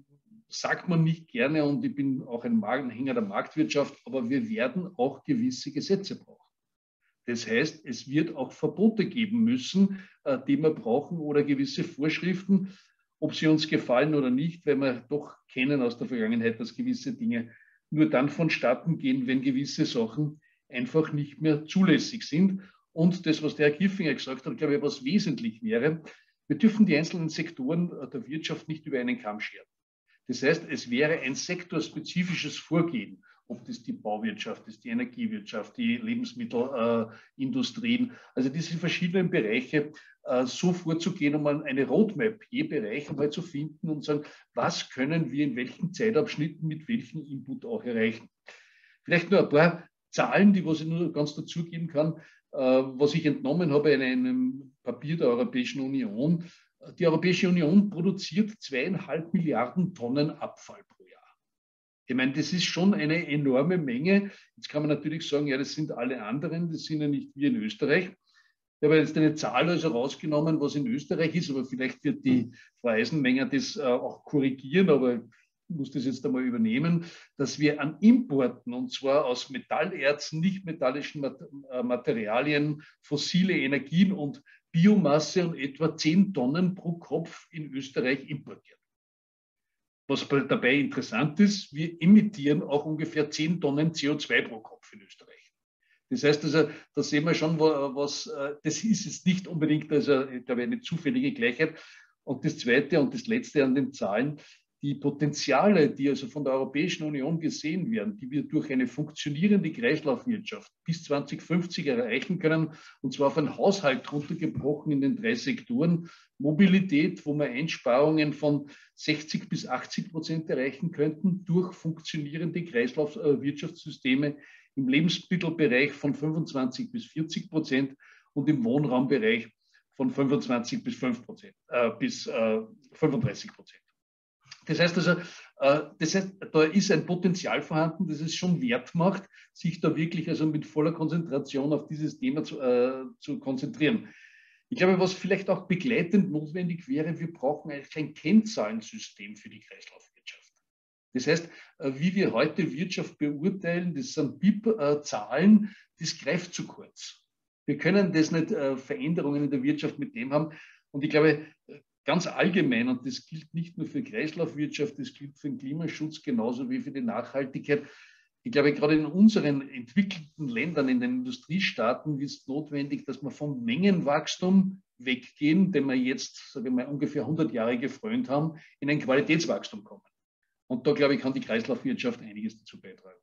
sagt man nicht gerne und ich bin auch ein Anhänger der Marktwirtschaft, aber wir werden auch gewisse Gesetze brauchen. Das heißt, es wird auch Verbote geben müssen, die wir brauchen oder gewisse Vorschriften, ob sie uns gefallen oder nicht, weil wir doch kennen aus der Vergangenheit, dass gewisse Dinge nur dann vonstatten gehen, wenn gewisse Sachen einfach nicht mehr zulässig sind. Und das, was der Herr Kiffinger gesagt hat, glaube ich, was wesentlich wäre, wir dürfen die einzelnen Sektoren der Wirtschaft nicht über einen Kamm scheren. Das heißt, es wäre ein sektorspezifisches Vorgehen, ob das die Bauwirtschaft ist, die Energiewirtschaft, die Lebensmittelindustrien, also diese verschiedenen Bereiche so vorzugehen, um eine Roadmap je Bereich einmal zu finden und sagen, was können wir in welchen Zeitabschnitten mit welchem Input auch erreichen. Vielleicht nur ein paar Zahlen, die was ich nur ganz dazugeben kann, was ich entnommen habe in einem Papier der Europäischen Union. Die Europäische Union produziert 2,5 Milliarden Tonnen Abfall pro Jahr. Ich meine, das ist schon eine enorme Menge. Jetzt kann man natürlich sagen, ja, das sind alle anderen, das sind ja nicht wir in Österreich. Ich habe jetzt eine Zahl also rausgenommen, was in Österreich ist, aber vielleicht wird die Frau Eisenmenger das auch korrigieren, aber ich muss das jetzt einmal übernehmen, dass wir an Importen, und zwar aus Metallerzen, nicht-metallischen Materialien, fossile Energien und Biomasse und etwa 10 Tonnen pro Kopf in Österreich importieren. Was dabei interessant ist, wir emittieren auch ungefähr 10 Tonnen CO2 pro Kopf in Österreich. Das heißt also, da sehen wir schon, was, das ist jetzt nicht unbedingt, also da wäre eine zufällige Gleichheit. Und das Zweite und das Letzte an den Zahlen, die Potenziale, die also von der Europäischen Union gesehen werden, die wir durch eine funktionierende Kreislaufwirtschaft bis 2050 erreichen können, und zwar auf einen Haushalt runtergebrochen in den 3 Sektoren. Mobilität, wo wir Einsparungen von 60 bis 80% erreichen könnten durch funktionierende Kreislaufwirtschaftssysteme, im Lebensmittelbereich von 25 bis 40% und im Wohnraumbereich von 25 bis 35%. Das heißt also, da ist ein Potenzial vorhanden, das es schon wert macht, sich da wirklich also mit voller Konzentration auf dieses Thema zu konzentrieren. Ich glaube, was vielleicht auch begleitend notwendig wäre, wir brauchen eigentlich ein Kennzahlensystem für die Kreislaufwirtschaft. Das heißt, wie wir heute Wirtschaft beurteilen, das sind BIP-Zahlen, das greift zu kurz. Wir können das nicht Veränderungen in der Wirtschaft mit dem haben. Und ich glaube, ganz allgemein, und das gilt nicht nur für Kreislaufwirtschaft, das gilt für den Klimaschutz genauso wie für die Nachhaltigkeit. Ich glaube, gerade in unseren entwickelten Ländern, in den Industriestaaten, ist es notwendig, dass wir vom Mengenwachstum weggehen, den wir jetzt, sagen wir mal, ungefähr 100 Jahre gefrönt haben, in ein Qualitätswachstum kommen. Und da, glaube ich, kann die Kreislaufwirtschaft einiges dazu beitragen.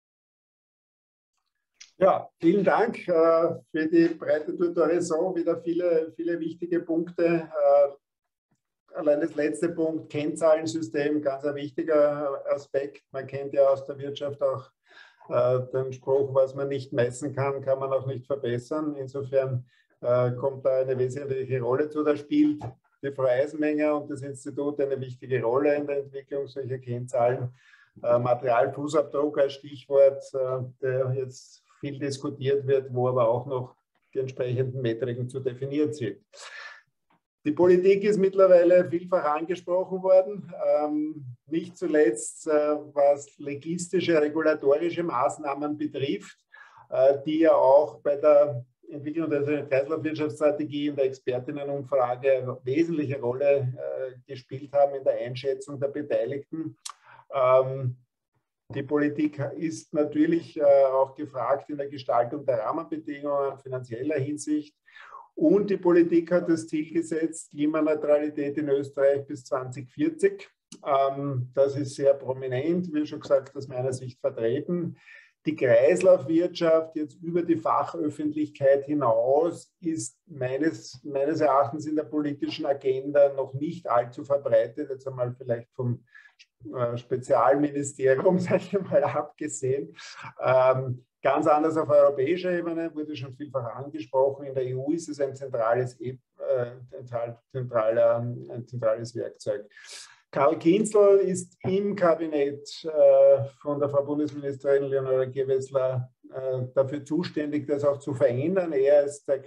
Ja, vielen Dank für die breite Tutorial. Wieder viele wichtige Punkte. Allein das letzte Punkt, Kennzahlensystem, ganz ein wichtiger Aspekt. Man kennt ja aus der Wirtschaft auch den Spruch, was man nicht messen kann, kann man auch nicht verbessern. Insofern kommt da eine wesentliche Rolle zu. Da spielt die Frau Eisenmenger und das Institut eine wichtige Rolle in der Entwicklung solcher Kennzahlen. Materialfußabdruck als Stichwort, der jetzt viel diskutiert wird, wo aber auch noch die entsprechenden Metriken zu definieren sind. Die Politik ist mittlerweile vielfach angesprochen worden, nicht zuletzt was logistische, regulatorische Maßnahmen betrifft, die ja auch bei der Entwicklung der Kreislaufwirtschaftsstrategie in der Expertinnenumfrage eine wesentliche Rolle gespielt haben in der Einschätzung der Beteiligten. Die Politik ist natürlich auch gefragt in der Gestaltung der Rahmenbedingungen finanzieller Hinsicht. Und die Politik hat das Ziel gesetzt, Klimaneutralität in Österreich bis 2040. Das ist sehr prominent, wie schon gesagt, aus meiner Sicht vertreten. Die Kreislaufwirtschaft jetzt über die Fachöffentlichkeit hinaus ist meines Erachtens in der politischen Agenda noch nicht allzu verbreitet, jetzt einmal vielleicht vom Spezialministerium, sage ich mal, abgesehen. Ganz anders auf europäischer Ebene, wurde schon vielfach angesprochen. In der EU ist es ein zentrales Werkzeug. Karl Kinzl ist im Kabinett von der Frau Bundesministerin Leonore Gewessler dafür zuständig, das auch zu verändern. Er ist der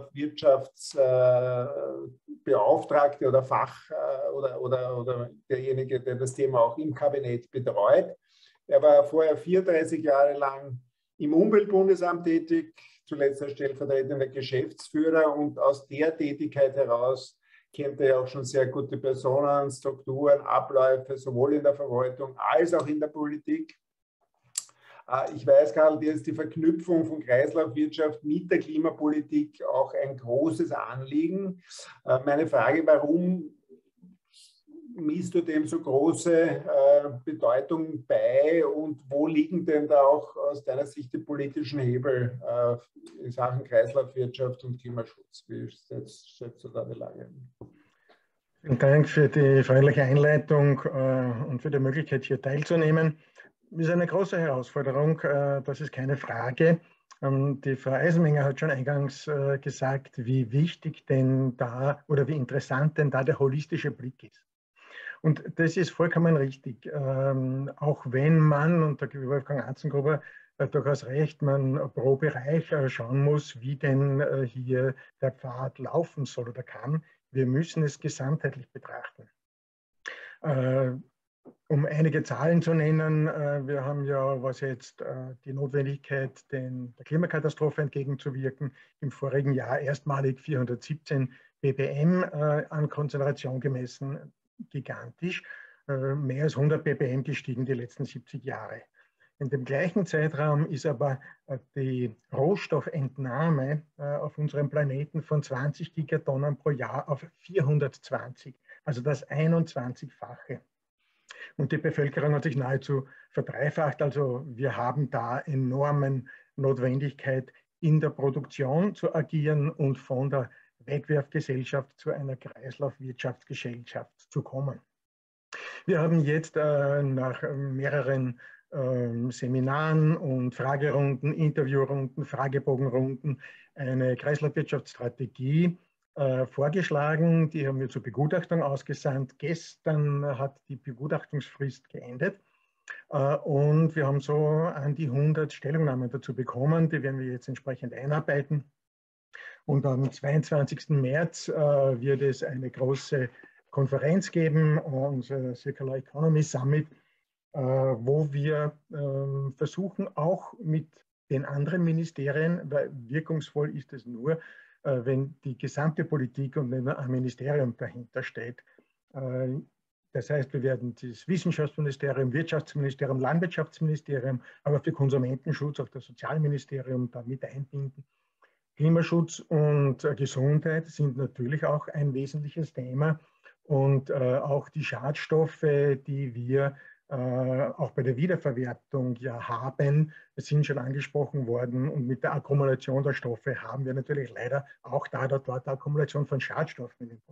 Kreislaufwirtschaftsbeauftragte oder oder derjenige, der das Thema auch im Kabinett betreut. Er war vorher 34 Jahre lang im Umweltbundesamt tätig, zuletzt als stellvertretender Geschäftsführer, und aus der Tätigkeit heraus kennt er auch schon sehr gute Personen, Strukturen, Abläufe, sowohl in der Verwaltung als auch in der Politik. Ich weiß, Karl, dir ist die Verknüpfung von Kreislaufwirtschaft mit der Klimapolitik auch ein großes Anliegen. Meine Frage, warum misst du dem so große Bedeutung bei, und wo liegen denn da auch aus deiner Sicht die politischen Hebel in Sachen Kreislaufwirtschaft und Klimaschutz? Wie schätzt du da die Lage? Vielen Dank für die freundliche Einleitung und für die Möglichkeit, hier teilzunehmen. Das ist eine große Herausforderung, das ist keine Frage. Die Frau Eisenmenger hat schon eingangs gesagt, wie wichtig denn da oder wie interessant denn da der holistische Blick ist. Und das ist vollkommen richtig. Auch wenn man, und da gebe ich Wolfgang Atzengruber durchaus recht, man pro Bereich schauen muss, wie denn hier der Pfad laufen soll oder kann. Wir müssen es gesamtheitlich betrachten. Um einige Zahlen zu nennen, wir haben ja, was jetzt die Notwendigkeit, der Klimakatastrophe entgegenzuwirken, im vorigen Jahr erstmalig 417 ppm an Konzentration gemessen, gigantisch, mehr als 100 ppm gestiegen die letzten 70 Jahre. In dem gleichen Zeitraum ist aber die Rohstoffentnahme auf unserem Planeten von 20 Gigatonnen pro Jahr auf 420, also das 21-fache. Und die Bevölkerung hat sich nahezu verdreifacht. Also wir haben da enorme Notwendigkeit, in der Produktion zu agieren und von der Wegwerfgesellschaft zu einer Kreislaufwirtschaftsgesellschaft zu kommen. Wir haben jetzt nach mehreren Seminaren und Fragerunden, Interviewrunden, Fragebogenrunden eine Kreislaufwirtschaftsstrategie vorgeschlagen. Die haben wir zur Begutachtung ausgesandt. Gestern hat die Begutachtungsfrist geendet. Und wir haben so an die 100 Stellungnahmen dazu bekommen. Die werden wir jetzt entsprechend einarbeiten. Und am 22. März wird es eine große Konferenz geben, unser Circular Economy Summit, wo wir versuchen, auch mit den anderen Ministerien, weil wirkungsvoll ist es nur, wenn die gesamte Politik und nicht nur ein Ministerium dahinter steht. Das heißt, wir werden das Wissenschaftsministerium, Wirtschaftsministerium, Landwirtschaftsministerium, aber für Konsumentenschutz auch das Sozialministerium da mit einbinden. Klimaschutz und Gesundheit sind natürlich auch ein wesentliches Thema, und auch die Schadstoffe, die wir auch bei der Wiederverwertung ja haben, sind schon angesprochen worden, und mit der Akkumulation der Stoffe haben wir natürlich leider auch dort Akkumulation von Schadstoffen in den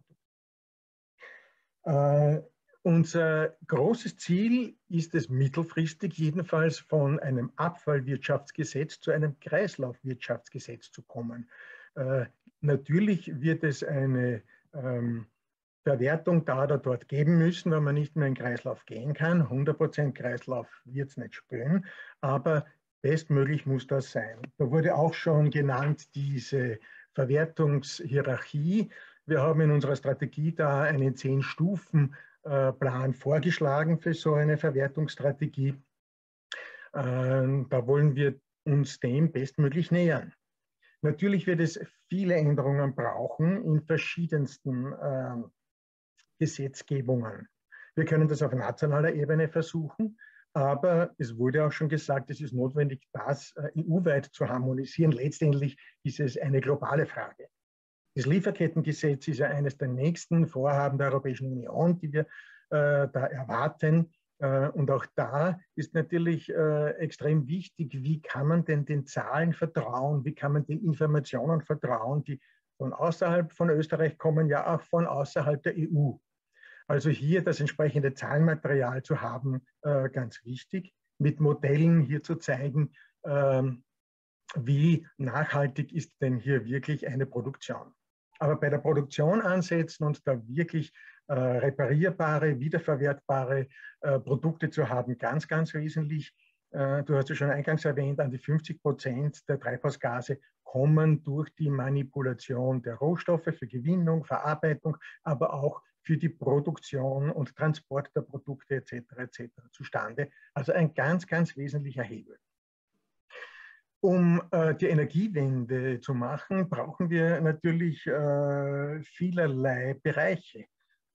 Produkten. Unser großes Ziel ist es mittelfristig jedenfalls, von einem Abfallwirtschaftsgesetz zu einem Kreislaufwirtschaftsgesetz zu kommen. Natürlich wird es eine Verwertung da oder dort geben müssen, weil man nicht mehr in Kreislauf gehen kann. 100% Kreislauf wird es nicht spüren, aber bestmöglich muss das sein. Da wurde auch schon genannt diese Verwertungshierarchie. Wir haben in unserer Strategie da einen 10-Stufen-Plan vorgeschlagen für so eine Verwertungsstrategie. Da wollen wir uns dem bestmöglich nähern. Natürlich wird es viele Änderungen brauchen in verschiedensten Gesetzgebungen. Wir können das auf nationaler Ebene versuchen, aber es wurde auch schon gesagt, es ist notwendig, das EU-weit zu harmonisieren. Letztendlich ist es eine globale Frage. Das Lieferkettengesetz ist ja eines der nächsten Vorhaben der Europäischen Union, die wir da erwarten. Und auch da ist natürlich extrem wichtig, wie kann man denn den Zahlen vertrauen, wie kann man den Informationen vertrauen, die von außerhalb von Österreich kommen, ja auch von außerhalb der EU. Also hier das entsprechende Zahlenmaterial zu haben, ganz wichtig, mit Modellen hier zu zeigen, wie nachhaltig ist denn hier wirklich eine Produktion. Aber bei der Produktion ansetzen und da wirklich reparierbare, wiederverwertbare Produkte zu haben, ganz, ganz wesentlich. du hast es schon eingangs erwähnt, an die 50% der Treibhausgase kommen durch die Manipulation der Rohstoffe für Gewinnung, Verarbeitung, aber auch für die Produktion und Transport der Produkte etc. zustande. Also ein ganz, ganz wesentlicher Hebel. Um die Energiewende zu machen, brauchen wir natürlich vielerlei Bereiche.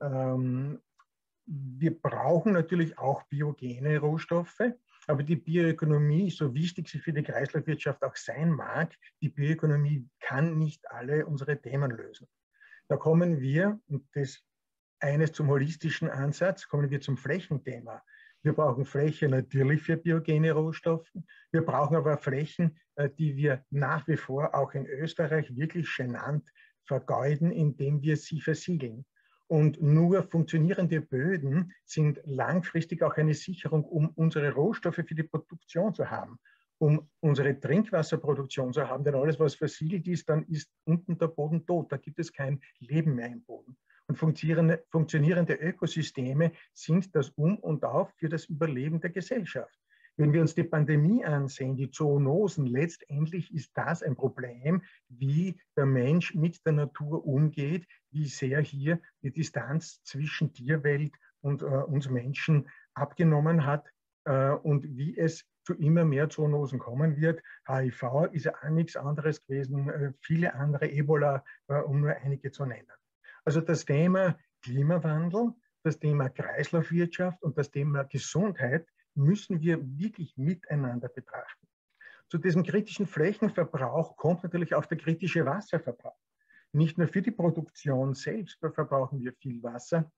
Wir brauchen natürlich auch biogene Rohstoffe, aber die Bioökonomie, so wichtig sie für die Kreislaufwirtschaft auch sein mag, die Bioökonomie kann nicht alle unsere Themen lösen. Da kommen wir, und das eines zum holistischen Ansatz, kommen wir zum Flächenthema. Wir brauchen Fläche natürlich für biogene Rohstoffe. Wir brauchen aber Flächen, die wir nach wie vor auch in Österreich wirklich genannt vergeuden, indem wir sie versiegeln. Und nur funktionierende Böden sind langfristig auch eine Sicherung, um unsere Rohstoffe für die Produktion zu haben, um unsere Trinkwasserproduktion zu haben. Denn alles, was versiegelt ist, dann ist unten der Boden tot. Da gibt es kein Leben mehr im Boden. Und funktionierende Ökosysteme sind das Um und Auf für das Überleben der Gesellschaft. Wenn wir uns die Pandemie ansehen, die Zoonosen, letztendlich ist das ein Problem, wie der Mensch mit der Natur umgeht, wie sehr hier die Distanz zwischen Tierwelt und uns Menschen abgenommen hat und wie es zu immer mehr Zoonosen kommen wird. HIV ist ja auch nichts anderes gewesen, viele andere, Ebola, um nur einige zu nennen. Also das Thema Klimawandel, das Thema Kreislaufwirtschaft und das Thema Gesundheit müssen wir wirklich miteinander betrachten. Zu diesem kritischen Flächenverbrauch kommt natürlich auch der kritische Wasserverbrauch. Nicht nur für die Produktion selbst verbrauchen wir viel Wasser,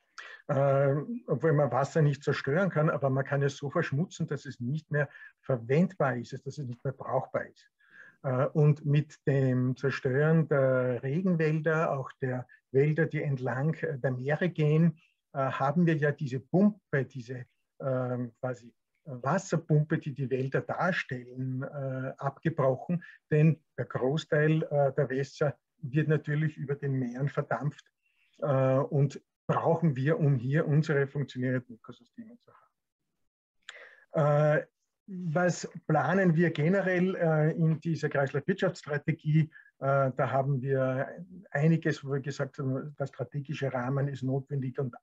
obwohl man Wasser nicht zerstören kann, aber man kann es so verschmutzen, dass es nicht mehr verwendbar ist, dass es nicht mehr brauchbar ist. Und mit dem Zerstören der Regenwälder, auch der Wälder, die entlang der Meere gehen, haben wir ja diese Pumpe, diese quasi Wasserpumpe, die die Wälder darstellen, abgebrochen, denn der Großteil der Wässer wird natürlich über den Meeren verdampft und brauchen wir, um hier unsere funktionierenden Ökosysteme zu haben. Was planen wir generell in dieser Kreislaufwirtschaftsstrategie? Da haben wir einiges, wo wir gesagt haben, der strategische Rahmen ist notwendig und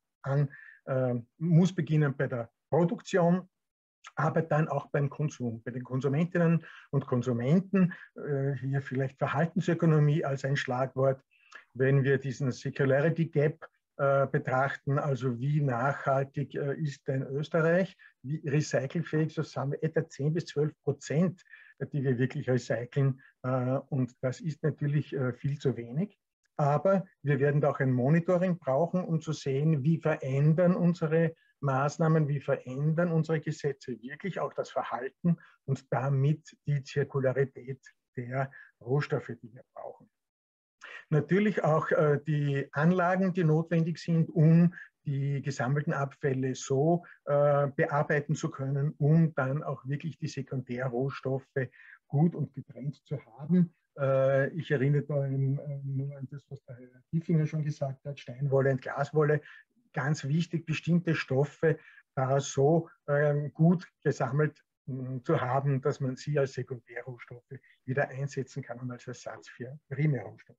muss beginnen bei der Produktion, aber dann auch beim Konsum, bei den Konsumentinnen und Konsumenten. Hier vielleicht Verhaltensökonomie als ein Schlagwort. Wenn wir diesen Circularity Gap betrachten, also wie nachhaltig ist denn Österreich, wie recycelfähig, so sagen wir etwa 10-12%, die wir wirklich recyceln, und das ist natürlich viel zu wenig. Aber wir werden auch ein Monitoring brauchen, um zu sehen, wie verändern unsere Maßnahmen, wie verändern unsere Gesetze wirklich auch das Verhalten und damit die Zirkularität der Rohstoffe, die wir brauchen. Natürlich auch die Anlagen, die notwendig sind, um die gesammelten Abfälle so bearbeiten zu können, um dann auch wirklich die Sekundärrohstoffe gut und getrennt zu haben. Ich erinnere da nur an das, was der Herr Hiefinger schon gesagt hat, Steinwolle und Glaswolle. Ganz wichtig, bestimmte Stoffe da so gut gesammelt zu haben, dass man sie als Sekundärrohstoffe wieder einsetzen kann und als Ersatz für Primärrohstoffe.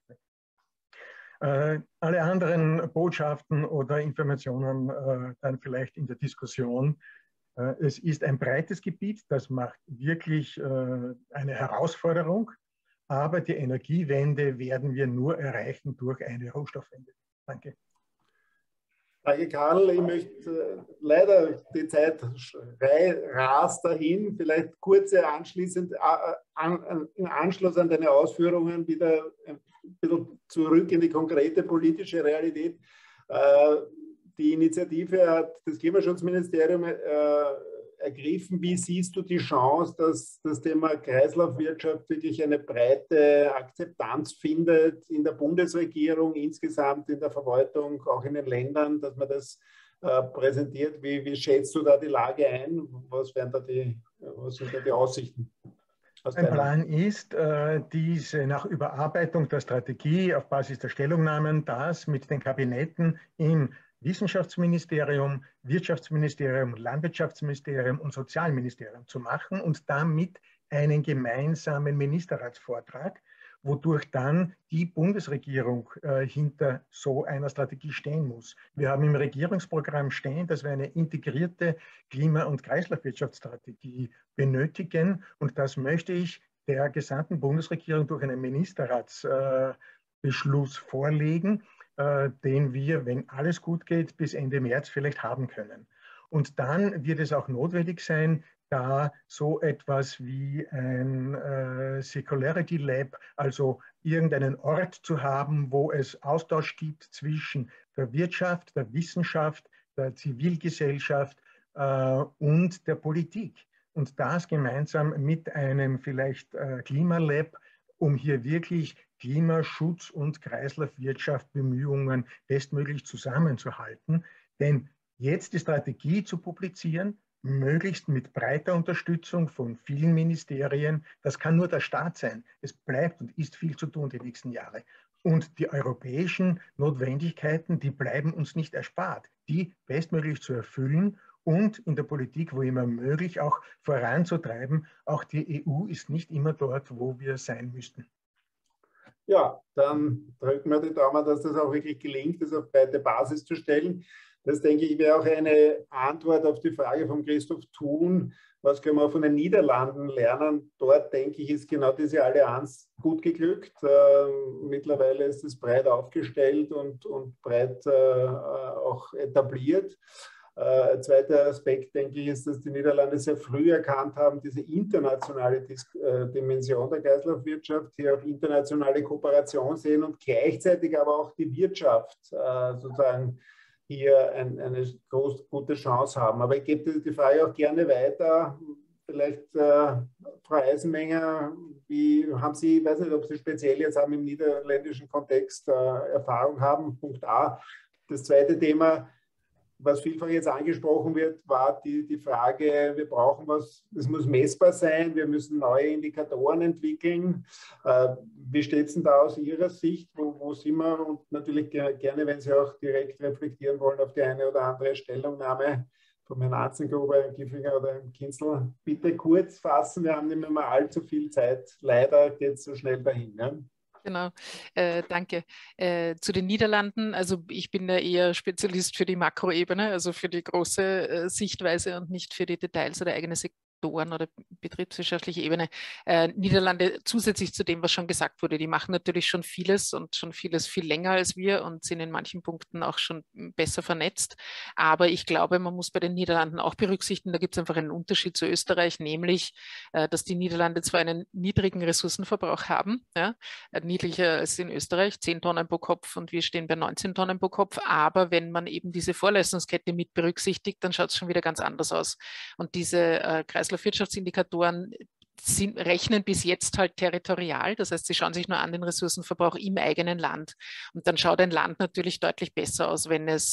Alle anderen Botschaften oder Informationen dann vielleicht in der Diskussion. Es ist ein breites Gebiet, das macht wirklich eine Herausforderung, aber die Energiewende werden wir nur erreichen durch eine Rohstoffwende. Danke. Danke, Karl. Ich möchte leider, die Zeit rast dahin, vielleicht kurze anschließend im Anschluss an deine Ausführungen wieder ein bisschen zurück in die konkrete politische Realität. Die Initiative hat das Klimaschutzministerium ergriffen. Wie siehst du die Chance, dass das Thema Kreislaufwirtschaft wirklich eine breite Akzeptanz findet in der Bundesregierung, insgesamt in der Verwaltung, auch in den Ländern, dass man das präsentiert? Wie schätzt du da die Lage ein? Was sind da die Aussichten? Mein Plan ist, diese nach Überarbeitung der Strategie auf Basis der Stellungnahmen, das mit den Kabinetten im Wissenschaftsministerium, Wirtschaftsministerium, Landwirtschaftsministerium und Sozialministerium zu machen und damit einen gemeinsamen Ministerratsvortrag, wodurch dann die Bundesregierung hinter so einer Strategie stehen muss. Wir haben im Regierungsprogramm stehen, dass wir eine integrierte Klima- und Kreislaufwirtschaftsstrategie benötigen und das möchte ich der gesamten Bundesregierung durch einen Ministerratsbeschluss vorlegen, den wir, wenn alles gut geht, bis Ende März vielleicht haben können. Und dann wird es auch notwendig sein, da so etwas wie ein Circularity Lab, also irgendeinen Ort zu haben, wo es Austausch gibt zwischen der Wirtschaft, der Wissenschaft, der Zivilgesellschaft und der Politik. Und das gemeinsam mit einem vielleicht Klimalab, um hier wirklich Klimaschutz und Kreislaufwirtschaft-Bemühungen bestmöglich zusammenzuhalten. Denn jetzt die Strategie zu publizieren, möglichst mit breiter Unterstützung von vielen Ministerien, das kann nur der Staat sein. Es bleibt und ist viel zu tun die nächsten Jahre. Und die europäischen Notwendigkeiten, die bleiben uns nicht erspart, die bestmöglich zu erfüllen und in der Politik, wo immer möglich, auch voranzutreiben. Auch die EU ist nicht immer dort, wo wir sein müssten. Ja, dann drücken wir die Daumen, dass das auch wirklich gelingt, das auf breite Basis zu stellen. Das, denke ich, wäre auch eine Antwort auf die Frage von Christoph Thun, was können wir von den Niederlanden lernen. Dort, denke ich, ist genau diese Allianz gut geglückt. Mittlerweile ist es breit aufgestellt und breit auch etabliert. Zweiter Aspekt, denke ich, ist, dass die Niederlande sehr früh erkannt haben, diese internationale Dimension der Kreislaufwirtschaft, hier auch internationale Kooperation sehen und gleichzeitig aber auch die Wirtschaft sozusagen hier eine gute Chance haben. Aber ich gebe die Frage auch gerne weiter. Vielleicht, Frau Eisenmenger, wie haben Sie, ich weiß nicht, ob Sie speziell jetzt haben im niederländischen Kontext Erfahrung haben, Punkt A. Das zweite Thema, was vielfach jetzt angesprochen wird, war die Frage, wir brauchen was, es muss messbar sein, wir müssen neue Indikatoren entwickeln. Wie steht es denn da aus Ihrer Sicht? Wo sind wir? Und natürlich gerne, wenn Sie auch direkt reflektieren wollen auf die eine oder andere Stellungnahme von Herrn Atzengruber, Herrn Giffinger oder Herrn Kinzel, bitte kurz fassen, wir haben nicht mehr allzu viel Zeit. Leider geht es so schnell dahin. Ja? Genau, danke. Zu den Niederlanden, also ich bin ja eher Spezialist für die Makroebene, also für die große Sichtweise und nicht für die Details oder eigene Sektoren oder betriebswirtschaftliche Ebene. Niederlande zusätzlich zu dem, was schon gesagt wurde, die machen natürlich schon vieles und schon vieles viel länger als wir und sind in manchen Punkten auch schon besser vernetzt. Aber ich glaube, man muss bei den Niederlanden auch berücksichtigen, da gibt es einfach einen Unterschied zu Österreich, nämlich, dass die Niederlande zwar einen niedrigen Ressourcenverbrauch haben, ja, niedriger als in Österreich, 10 Tonnen pro Kopf und wir stehen bei 19 Tonnen pro Kopf, aber wenn man eben diese Vorleistungskette mit berücksichtigt, dann schaut es schon wieder ganz anders aus. Und diese Kreislaufwirtschaftsindikatoren rechnen bis jetzt halt territorial, das heißt, sie schauen sich nur an den Ressourcenverbrauch im eigenen Land. Und dann schaut ein Land natürlich deutlich besser aus, wenn es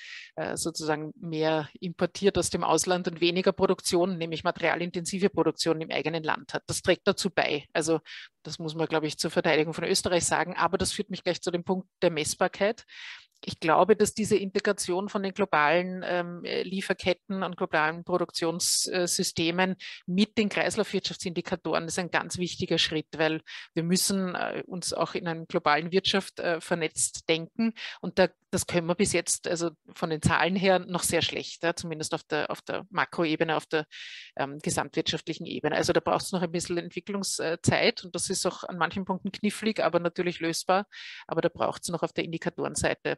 sozusagen mehr importiert aus dem Ausland und weniger Produktion, nämlich materialintensive Produktion im eigenen Land hat. Das trägt dazu bei. Also das muss man, glaube ich, zur Verteidigung von Österreich sagen. Aber das führt mich gleich zu dem Punkt der Messbarkeit. Ich glaube, dass diese Integration von den globalen Lieferketten und globalen Produktionssystemen mit den Kreislaufwirtschaftsindikatoren ist ein ganz wichtiger Schritt, weil wir müssen uns auch in einer globalen Wirtschaft vernetzt denken. Und das können wir bis jetzt, also von den Zahlen her, noch sehr schlecht, ja, zumindest auf der Makroebene, auf der gesamtwirtschaftlichen Ebene. Also da braucht es noch ein bisschen Entwicklungszeit und das ist auch an manchen Punkten knifflig, aber natürlich lösbar. Aber da braucht es noch auf der Indikatorenseite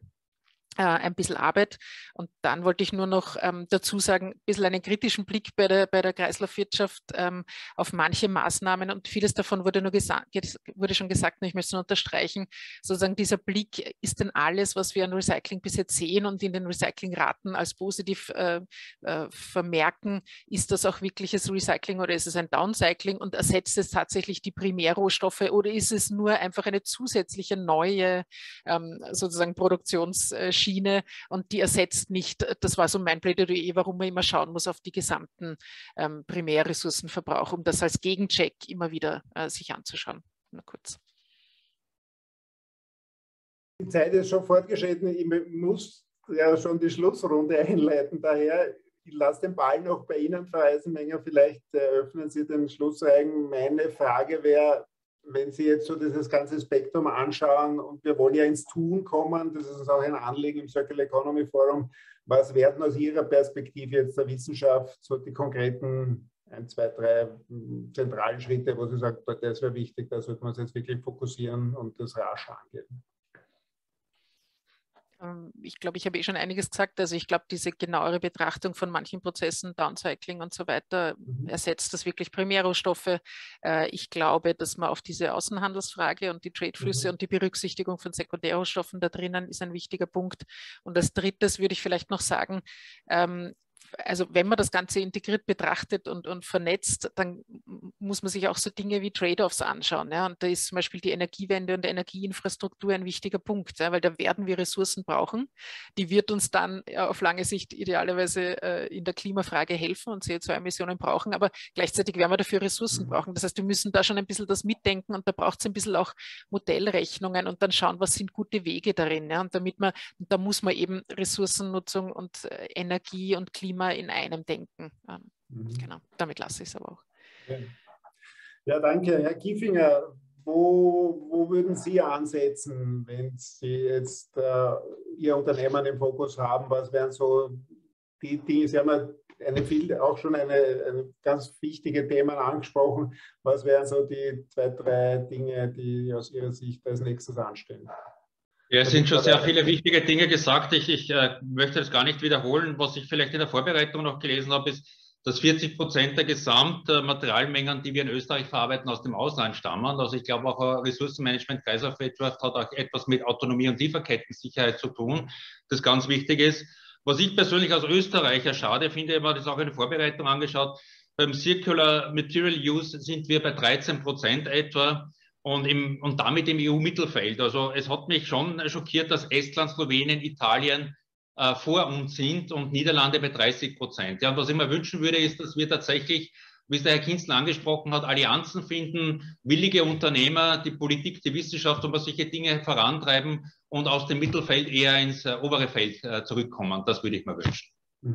ein bisschen Arbeit. Und dann wollte ich nur noch dazu sagen, ein bisschen einen kritischen Blick bei der Kreislaufwirtschaft auf manche Maßnahmen und vieles davon wurde schon gesagt und ich möchte es nur unterstreichen, sozusagen dieser Blick, ist denn alles, was wir an Recycling bis jetzt sehen und in den Recyclingraten als positiv vermerken, ist das auch wirkliches Recycling oder ist es ein Downcycling und ersetzt es tatsächlich die Primärrohstoffe oder ist es nur einfach eine zusätzliche neue sozusagen Produktionsschiene und die ersetzt nicht, das war so mein Plädoyer, warum man immer schauen muss auf die gesamten Primärressourcenverbrauch, um das als Gegencheck immer wieder sich anzuschauen. Nur kurz. Die Zeit ist schon fortgeschritten. Ich muss ja schon die Schlussrunde einleiten. Daher, ich lasse den Ball noch bei Ihnen, Frau Eisenmenger. Vielleicht eröffnen Sie den Schlussreigen. Meine Frage wäre, wenn Sie jetzt so dieses ganze Spektrum anschauen und wir wollen ja ins Tun kommen, das ist uns auch ein Anliegen im Circular Economy Forum, was werden aus Ihrer Perspektive jetzt der Wissenschaft so die konkreten 1, 2, 3 zentralen Schritte, wo Sie sagen, das wäre wichtig, da sollte man uns jetzt wirklich fokussieren und das rasch angehen? Ich glaube, ich habe schon einiges gesagt. Also ich glaube, diese genauere Betrachtung von manchen Prozessen, Downcycling und so weiter, ersetzt das wirklich Primärrohstoffe. Ich glaube, dass man auf diese Außenhandelsfrage und die Tradeflüsse und die Berücksichtigung von Sekundärrohstoffen da drinnen ist ein wichtiger Punkt. Und als drittes würde ich vielleicht noch sagen, also wenn man das Ganze integriert betrachtet und vernetzt, dann muss man sich auch so Dinge wie Trade-offs anschauen. Ja? Und da ist zum Beispiel die Energiewende und Energieinfrastruktur ein wichtiger Punkt, ja? Weil da werden wir Ressourcen brauchen. Die wird uns dann auf lange Sicht idealerweise in der Klimafrage helfen und CO2-Emissionen brauchen, aber gleichzeitig werden wir dafür Ressourcen brauchen. Das heißt, wir müssen da schon ein bisschen das mitdenken und da braucht es ein bisschen auch Modellrechnungen und dann schauen, was sind gute Wege darin. Ja? Und da muss man eben Ressourcennutzung und Energie und Klima in einem denken. Genau, damit lasse ich es aber auch. Ja, danke. Herr Kiefinger, wo würden Sie ansetzen, wenn Sie jetzt Ihr Unternehmen im Fokus haben? Was wären so die Dinge? Sie haben ja auch schon eine ganz wichtige Themen angesprochen. Was wären so die 2, 3 Dinge, die aus Ihrer Sicht als nächstes anstehen? Ja, es sind schon sehr viele wichtige Dinge gesagt. Ich möchte das gar nicht wiederholen. Was ich vielleicht in der Vorbereitung noch gelesen habe, ist, dass 40% der Gesamtmaterialmengen, die wir in Österreich verarbeiten, aus dem Ausland stammen. Also ich glaube auch Ressourcenmanagement, Kreislaufwirtschaft hat auch etwas mit Autonomie und Lieferkettensicherheit zu tun, das ganz wichtig ist. Was ich persönlich als Österreicher schade finde, ich habe das auch in der Vorbereitung angeschaut, beim Circular Material Use sind wir bei 13% etwa. Und damit im EU-Mittelfeld. Also es hat mich schon schockiert, dass Estland, Slowenien, Italien vor uns sind und Niederlande bei 30%. Ja, und was ich mir wünschen würde, ist, dass wir tatsächlich, wie es der Herr Kinzel angesprochen hat, Allianzen finden, willige Unternehmer, die Politik, die Wissenschaft, und wir solche Dinge vorantreiben und aus dem Mittelfeld eher ins obere Feld zurückkommen. Das würde ich mir wünschen.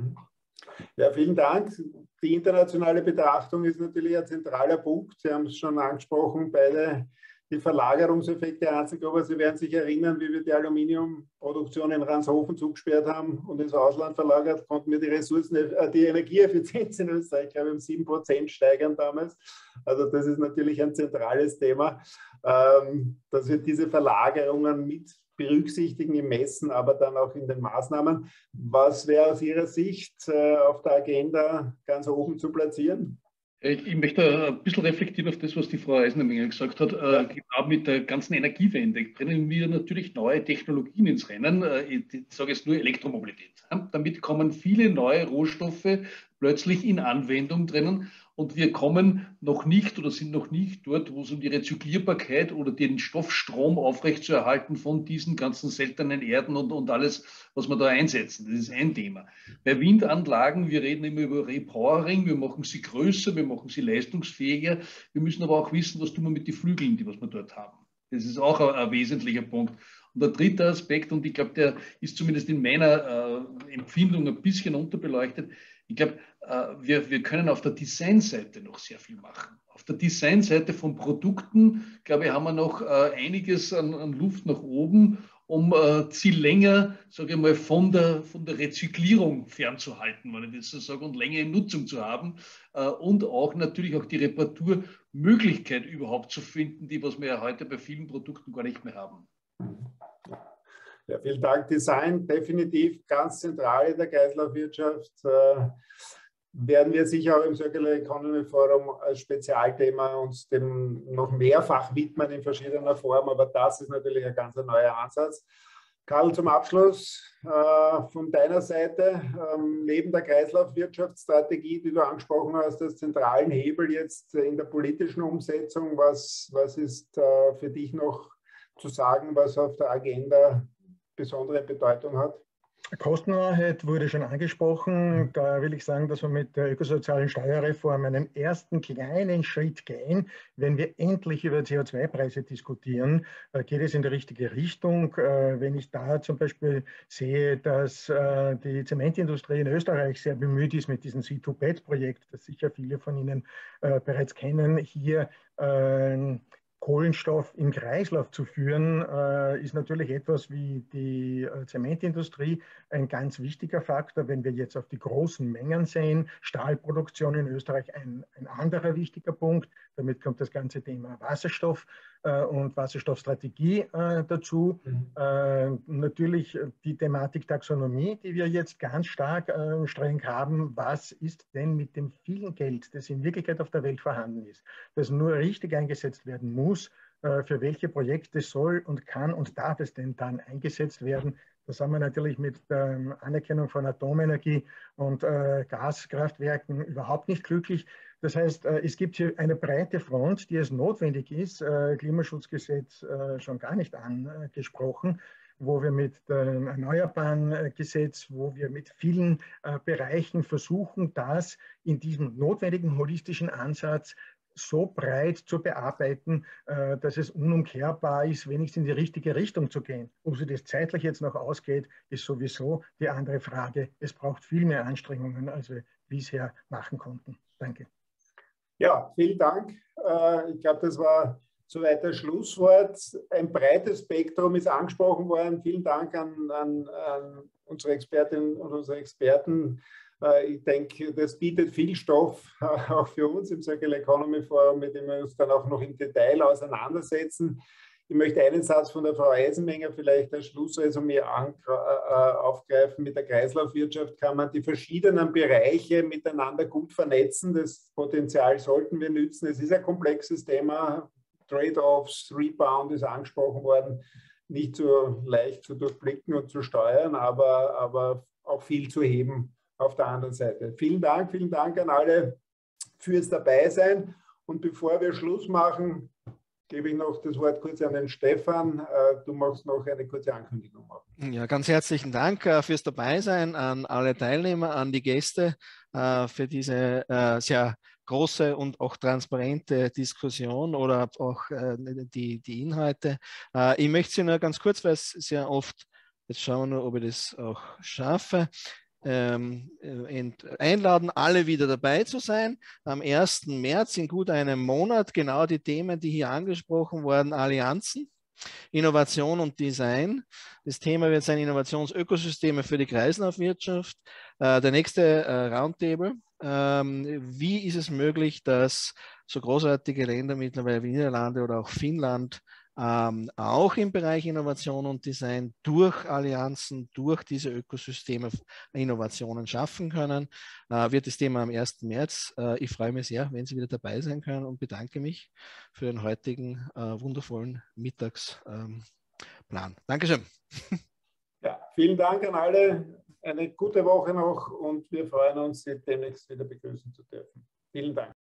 Ja, vielen Dank. Die internationale Betrachtung ist natürlich ein zentraler Punkt. Sie haben es schon angesprochen, beide die Verlagerungseffekte einzig, aber Sie werden sich erinnern, wie wir die Aluminiumproduktion in Ranshofen zugesperrt haben und ins Ausland verlagert, konnten wir die Energieeffizienz in Österreich, glaube ich, um 7% steigern damals. Also das ist natürlich ein zentrales Thema, dass wir diese Verlagerungen mit berücksichtigen im Messen, aber dann auch in den Maßnahmen. Was wäre aus Ihrer Sicht auf der Agenda ganz oben zu platzieren? Ich möchte ein bisschen reflektieren auf das, was die Frau Eisenmenger gesagt hat. Ja. Genau mit der ganzen Energiewende bringen wir natürlich neue Technologien ins Rennen. Ich sage jetzt nur Elektromobilität. Damit kommen viele neue Rohstoffe plötzlich in Anwendung drinnen. Und wir kommen noch nicht oder sind noch nicht dort, wo es um die Rezyklierbarkeit oder den Stoffstrom aufrechtzuerhalten von diesen ganzen seltenen Erden und alles, was wir da einsetzen. Das ist ein Thema. Bei Windanlagen, wir reden immer über Repowering, wir machen sie größer, wir machen sie leistungsfähiger. Wir müssen aber auch wissen, was tun wir mit den Flügeln, die was wir dort haben. Das ist auch ein wesentlicher Punkt. Und der dritte Aspekt, und ich glaube, der ist zumindest in meiner Empfindung ein bisschen unterbeleuchtet, ich glaube, wir können auf der Designseite noch sehr viel machen. Auf der Designseite von Produkten, glaube ich, haben wir noch einiges an Luft nach oben, um sie länger, sage ich mal, von der Rezyklierung fernzuhalten, wenn ich das so sage, und länger in Nutzung zu haben. Und auch natürlich auch die Reparaturmöglichkeit überhaupt zu finden, die was wir ja heute bei vielen Produkten gar nicht mehr haben. Ja, vielen Dank. Design definitiv ganz zentral in der Kreislaufwirtschaft. Werden wir sicher auch im Circular Economy Forum als Spezialthema uns dem noch mehrfach widmen in verschiedener Form, aber das ist natürlich ein ganz neuer Ansatz. Karl, zum Abschluss von deiner Seite, neben der Kreislaufwirtschaftsstrategie, die du angesprochen hast, als zentralen Hebel jetzt in der politischen Umsetzung, was ist für dich noch zu sagen, was auf der Agenda besondere Bedeutung hat? Kostenwahrheit wurde schon angesprochen. Da will ich sagen, dass wir mit der ökosozialen Steuerreform einen ersten kleinen Schritt gehen. Wenn wir endlich über CO2-Preise diskutieren, geht es in die richtige Richtung. Wenn ich da zum Beispiel sehe, dass die Zementindustrie in Österreich sehr bemüht ist mit diesem C2PET-Projekt, das sicher viele von Ihnen bereits kennen, hier Kohlenstoff im Kreislauf zu führen, ist natürlich etwas wie die Zementindustrie ein ganz wichtiger Faktor. Wenn wir jetzt auf die großen Mengen sehen, Stahlproduktion in Österreich ein anderer wichtiger Punkt. Damit kommt das ganze Thema Wasserstoff und Wasserstoffstrategie dazu. Natürlich die Thematik Taxonomie, die wir jetzt ganz stark streng haben. Was ist denn mit dem vielen Geld, das in Wirklichkeit auf der Welt vorhanden ist, das nur richtig eingesetzt werden muss? Für welche Projekte soll und kann und darf es denn dann eingesetzt werden? Das haben wir natürlich mit der Anerkennung von Atomenergie und Gaskraftwerken überhaupt nicht glücklich. Das heißt, es gibt hier eine breite Front, die es notwendig ist, Klimaschutzgesetz schon gar nicht angesprochen, wo wir mit dem Erneuerbaren Gesetz, wo wir mit vielen Bereichen versuchen, das in diesem notwendigen holistischen Ansatz so breit zu bearbeiten, dass es unumkehrbar ist, wenigstens in die richtige Richtung zu gehen. Ob sich das zeitlich jetzt noch ausgeht, ist sowieso die andere Frage. Es braucht viel mehr Anstrengungen, als wir bisher machen konnten. Danke. Ja, vielen Dank. Ich glaube, das war soweit das Schlusswort. Ein breites Spektrum ist angesprochen worden. Vielen Dank an unsere Expertinnen und unsere Experten. Ich denke, das bietet viel Stoff auch für uns im Circular Economy Forum, mit dem wir uns dann auch noch im Detail auseinandersetzen. Ich möchte einen Satz von der Frau Eisenmenger vielleicht als Schlussresümee aufgreifen. Mit der Kreislaufwirtschaft kann man die verschiedenen Bereiche miteinander gut vernetzen. Das Potenzial sollten wir nützen. Es ist ein komplexes Thema. Trade-offs, Rebound ist angesprochen worden. Nicht so leicht zu durchblicken und zu steuern, aber auch viel zu heben auf der anderen Seite. Vielen Dank an alle fürs Dabeisein. Und bevor wir Schluss machen, gebe ich noch das Wort kurz an den Stefan. Du magst noch eine kurze Ankündigung machen. Ja, ganz herzlichen Dank fürs Dabeisein, an alle Teilnehmer, an die Gäste für diese sehr große und auch transparente Diskussion oder auch die Inhalte. Ich möchte Sie nur ganz kurz, weil es sehr oft, jetzt schauen wir nur, ob ich das auch schaffe, einladen, alle wieder dabei zu sein. Am 1. März, in gut einem Monat, genau die Themen, die hier angesprochen wurden, Allianzen, Innovation und Design. Das Thema wird sein Innovationsökosysteme für die Kreislaufwirtschaft. Der nächste Roundtable. Wie ist es möglich, dass so großartige Länder mittlerweile wie Niederlande oder auch Finnland auch im Bereich Innovation und Design durch Allianzen, durch diese Ökosysteme Innovationen schaffen können, wird das Thema am 1. März. Ich freue mich sehr, wenn Sie wieder dabei sein können und bedanke mich für den heutigen wundervollen Mittagsplan. Dankeschön. Ja, vielen Dank an alle. Eine gute Woche noch und wir freuen uns, Sie demnächst wieder begrüßen zu dürfen. Vielen Dank.